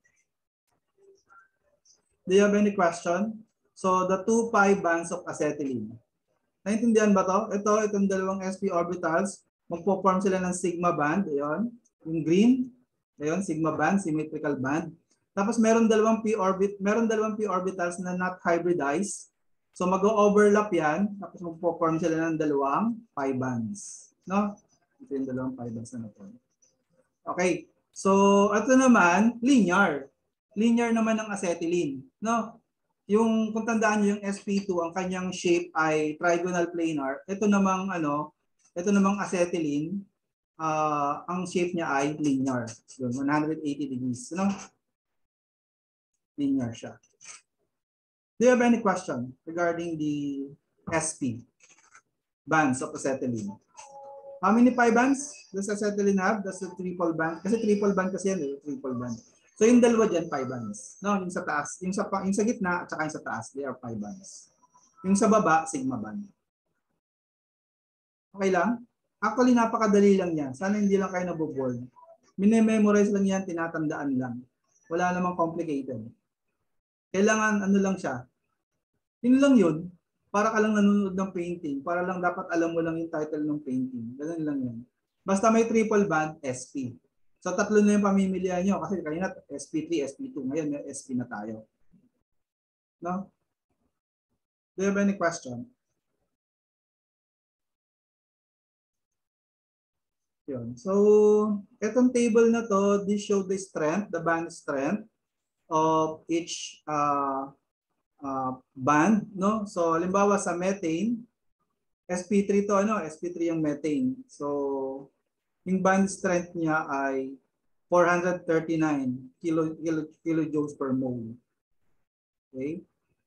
Do you have any question? So, the two pi bands of acetylene. Naintindihan ba to? Ito, itong dalawang sp orbitals, magpo-form sila ng sigma band. Ayun. Yung green, ayun, sigma band, symmetrical band. Tapos meron dalawang p orbit, meron dalawang p orbitals na not hybridized. So, mag-overlap yan. Tapos magpo-form sila ng dalawang pi bands. No? Ito yung dalawang pi bands na ito. Okay. So, ito naman, linear. Linear naman ng acetylene. No? Yung, kung tandaan nyo, yung S P two, ang kanyang shape ay trigonal planar. Ito namang, ano, ito namang acetylene, uh, ang shape niya ay linear. So, one hundred eighty degrees. No? Linear siya. Do you have any question regarding the S P bands of acetylene? How many pi bands does acetylene have? That's the triple band. Kasi triple band kasi yan, eh, triple band. So yung dalawa dyan, pi bands. No, yung sa taas, yung sa, yung sa gitna at saka yung sa taas, they are pi bands. Yung sa baba, sigma band. Okay lang? Actually, napakadali lang yan. Sana hindi lang kayo naboboard. Mine-memorize lang yan, tinatandaan lang. Wala namang complicated. Kailangan, ano lang siya. Yun lang yun. Para ka lang nanonood ng painting. Para lang dapat alam mo lang yung title ng painting. Ganun lang yan. Basta may triple band, S P. So tatlo na yung pamimilihan nyo. Kasi kanina S P three, S P two. Ngayon may S P na tayo. No? Do you have any question? Yun. So, itong table na to, this show the strength, the band strength of each uh, uh, band, no? So, halimbawa sa methane, S P three to ano, S P three yung methane. So, yung band strength niya ay four hundred thirty-nine kilo, kilo, kilojoules per mole. Okay?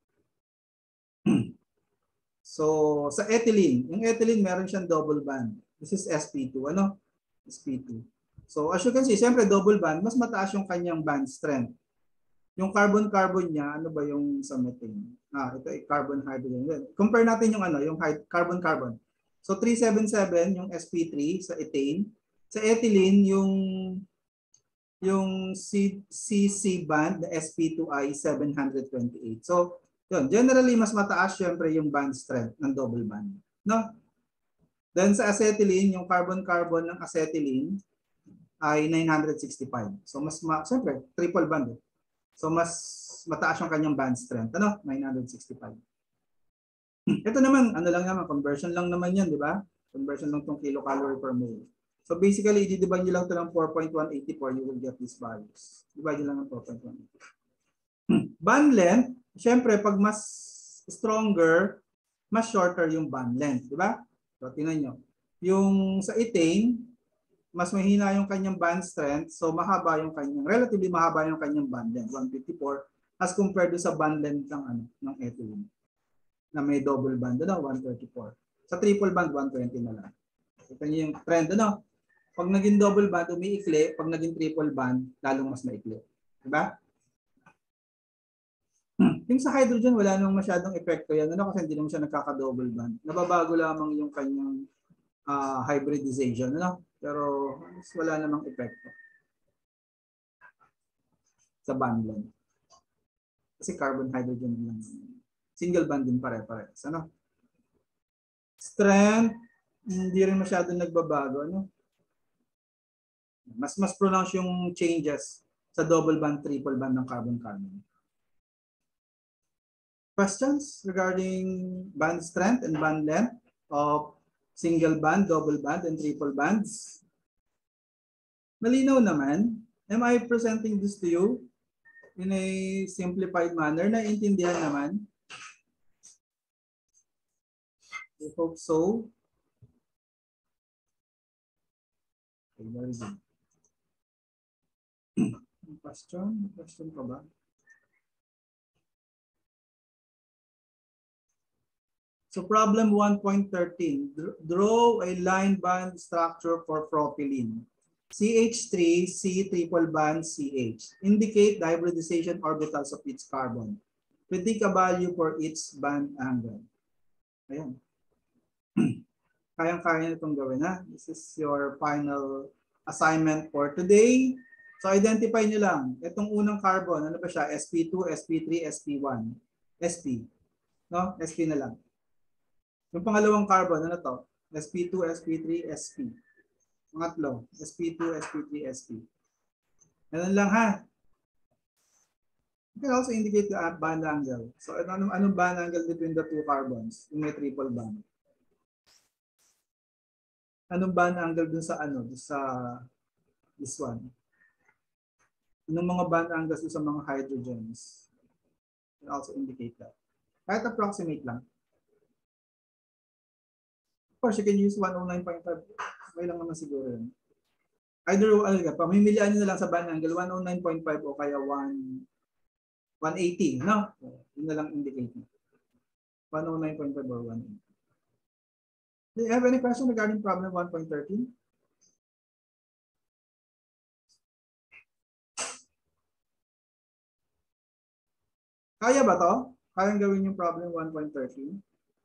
So, sa ethylene, yung ethylene meron siyang double band. This is S P two, ano? S P two. So, as you can see, siyempre double band, mas mataas yung kanyang band strength. Yung carbon-carbon niya, ano ba yung sa methane? Ah, ito ay carbon-hydrogen. Compare natin yung ano, yung carbon-carbon. So, three seventy-seven yung S P three sa ethane. Sa ethylene, yung yung C C band, the S P two ay seven twenty-eight. So, yun, generally, mas mataas syempre yung band strength ng double band. No? Then sa acetylene, yung carbon-carbon ng acetylene ay nine sixty-five. So mas, ma siyempre, triple band. Eh. So mas mataas yung kanyang band strength. Ano? nine sixty-five. Ito naman, ano lang naman, conversion lang naman yan, di ba? Conversion lang itong kilocalorie per mole. So basically, i-divide nyo lang ito ng four point one eight four, you will get these values. Divide nyo lang ng four point one eight four. Band length, siyempre, pag mas stronger, mas shorter yung band length, di ba? So, tingnan nyo. Yung sa ethane, mas mahina yung kanyang band strength, so mahaba yung kanyang, relatively mahaba yung kanyang band length, one fifty-four, as compared to sa band length ng, ano, ng ethylene, na may double band, ano, one thirty-four. Sa triple band, one twenty na lang. Ito nyo yung trend, ano? Pag naging double band, umiikli, pag naging triple band, lalong mas maikli. Diba? Yung sa hydrogen, wala nang masyadong epekto yan. Ano kasi hindi naman siya nagkaka-double band. Nababago lamang yung kanyang uh, hybridization. Ano? Pero wala namang epekto sa band length. Kasi carbon-hydrogen lang. Single band din pare-parehas. Ano? Strength, hindi rin masyadong nagbabago. Ano? Mas mas pronounced yung changes sa double band, triple band ng carbon-carbon. Questions regarding band strength and band length of single band, double band, and triple bands? Malinaw naman. Am I presenting this to you in a simplified manner? Naiintindihan naman? I hope so. Okay, very good. Question? Question pa ba? So problem one point thirteen, draw a line band structure for propylene. C H three, C triple band C H. Indicate the hybridization orbitals of each carbon. Predict a value for each band angle. Ayan. Kayang-kaya itong gawin, ha? This is your final assignment for today. So identify nyo lang. Itong unang carbon, ano ba siya? S P two, S P three, S P one. S P. No? S P na lang. Yung pangalawang carbon, ano to? S P two, S P three, S P. Pangatlo, S P two, S P three, S P. Ganun lang, ha? You can also indicate the band angle. So, anong, anong band angle between the two carbons? Yung may triple band. Anong band angle dun sa ano? Dun sa this one? Anong mga band angles dun sa mga hydrogens? You can also indicate that. Kahit approximate lang. Of course, you can use one oh nine point five. May lang naman siguro yun. Either, ano ka, pamimilian nyo na lang sa band angle, one oh nine point five o kaya one eighty, no? Yun na lang indicate nyo. one oh nine point five or one eighty. Do you have any question regarding problem one point thirteen? Kaya ba to? Kayang gawin yung problem one point thirteen?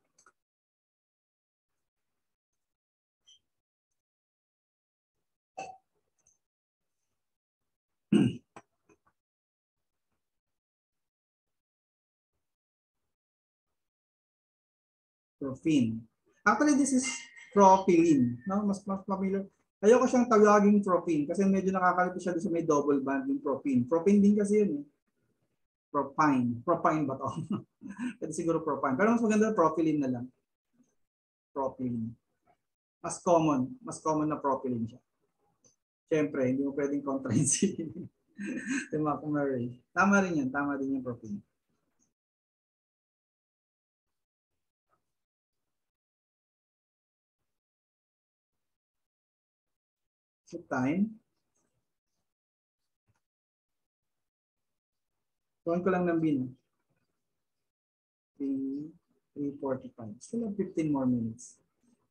Propene. Actually, this is propylene. No? Mas, mas familiar. Ayoko siyang tawaging propene kasi medyo nakakalito siya doon sa may double band yung propene. Propane din kasi yun. Eh. Propine. Propine ba to? Pwede siguro propine. Pero mas maganda propylene na lang. Propylene. Mas common. Mas common na propylene siya. Siyempre, hindi mo pwedeng kontrahin si McMurray. Tama rin yan. Tama din yung propylene. So time. Tuwan ko lang ng bin. three forty-five. Still have fifteen more minutes.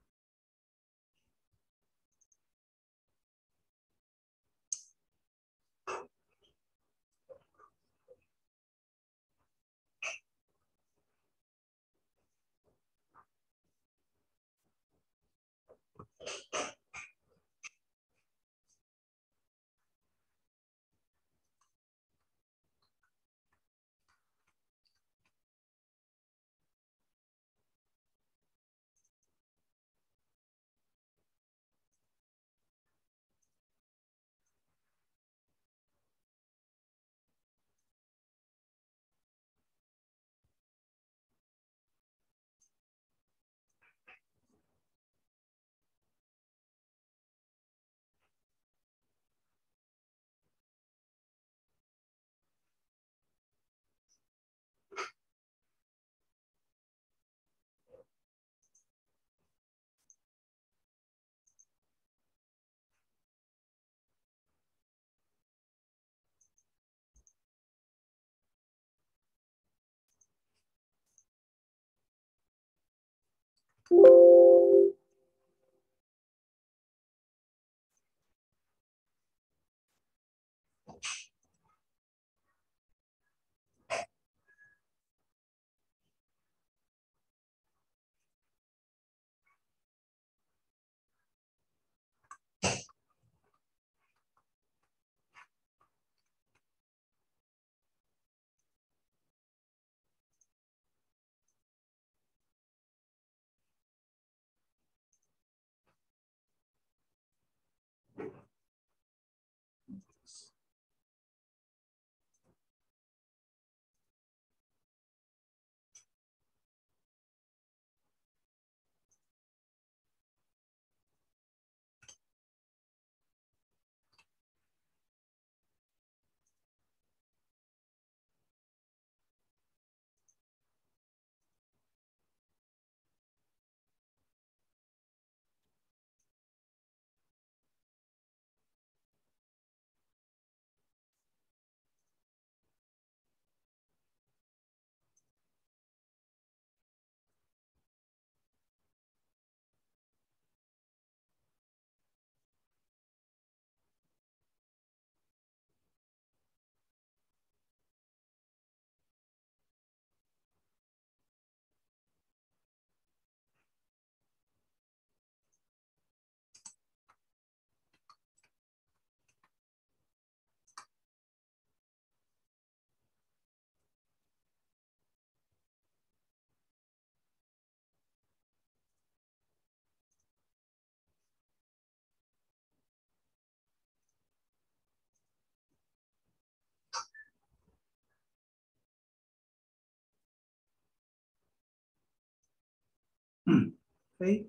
Okay.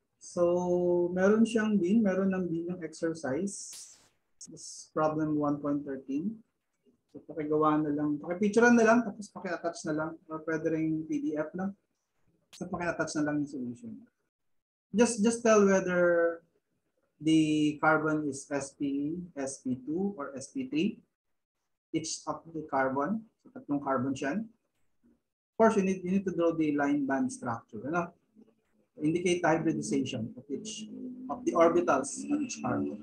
So, meron siyang bin. Meron ng bin yung exercise. This problem one point thirteen. So, pakigawa na lang. Pakipicturean na lang, tapos paki-attach na lang. Or pwede rin P D F lang. So, paki-attach na lang yung solution. Just, just tell whether the carbon is S P, S P two, or S P three. Each of the carbon. So, tatlong carbon siyan. Of course, you need, you need to draw the line band structure. Ano? Indicate hybridization of each of the orbitals of each carbon.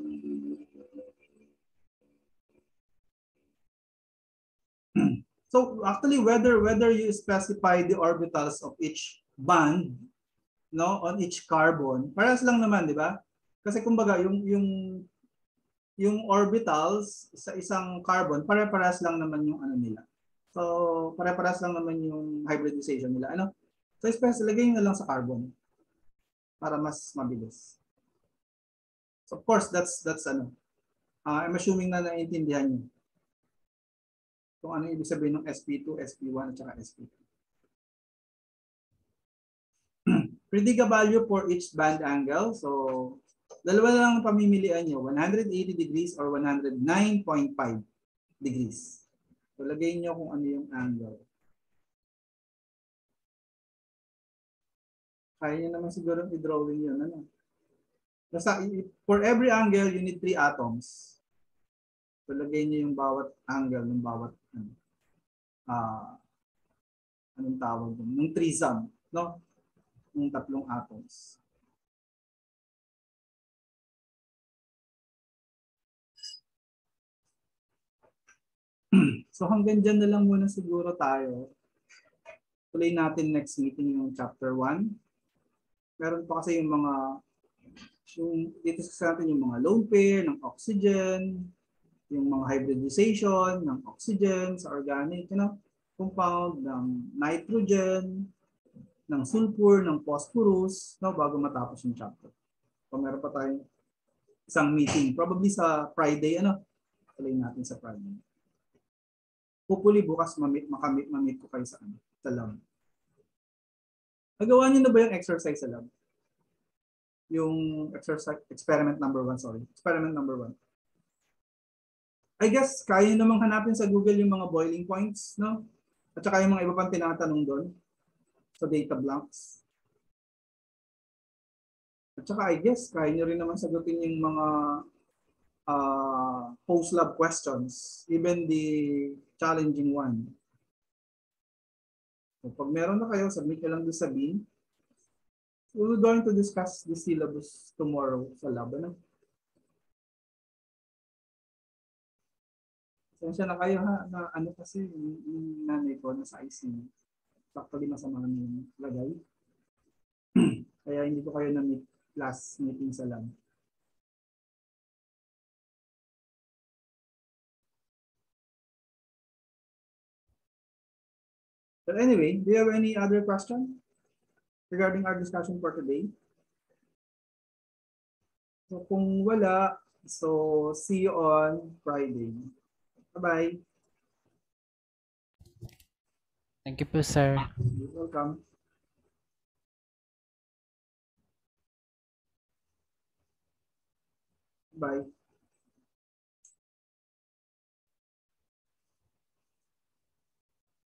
So actually, whether whether you specify the orbitals of each band, no, on each carbon, parehas lang naman, di ba? Kasi kumbaga yung yung yung orbitals sa isang carbon, pare-parehas lang naman yung ano nila. So pare-parehas lang naman yung hybridization nila. Ano? So, especially, lagay nyo na lang sa carbon para mas mabilis. So, of course, that's, that's ano. Uh, I'm assuming na naiintindihan nyo kung ano ibig sabihin ng S P two, S P one, at saka S P two. Predict a value for each band angle. So, dalawa lang ang pamimilian nyo, one hundred eighty degrees or one hundred nine point five degrees. So, lagay nyo kung ano yung angle. Kaya nyo naman siguro i-drawing yun. Ano? Basta, for every angle, you need three atoms. So, lagay nyo yung bawat angle ng bawat ano, uh, anong tawag dun? Yung threesome, no? Yung tatlong atoms. So hanggang dyan na lang muna siguro tayo. Tuloy natin next meeting yung chapter one. Meron pa kasi yung mga, yung dito sa natin yung mga lone pair ng oxygen, yung mga hybridization ng oxygen sa organic, you know, compound ng nitrogen, ng sulfur, ng phosphorus, no, bago matapos yung chapter. So meron pa tayong isang meeting, probably sa Friday, ano, tuloy natin sa Friday. Hopefully bukas mamit, makamit, mamit ko kayo sa, ano, sa lab. Nagawa niyo na ba yung exercise sa lab? Yung exercise, experiment number one, sorry. Experiment number one. I guess, kaya nyo namang hanapin sa Google yung mga boiling points, no? At saka yung mga iba pang tinatanong doon sa data blanks. At saka, I guess, kaya nyo rin naman sagutin yung mga uh, post-lab questions, even the challenging one. So, pag meron na kayo, submit nyo lang doon sa Bean. We're going to discuss the syllabus tomorrow sa lab. Ano? Sensya na kayo ha, na ano kasi yung, yung nanay ko nasa I C U. Actually, masama yung lagay. Kaya hindi ko kayo na-meet last meeting sa lab. But anyway, do you have any other question regarding our discussion for today? So kung wala, so see you on Friday. Bye-bye. Thank you po, sir. You're welcome. Bye.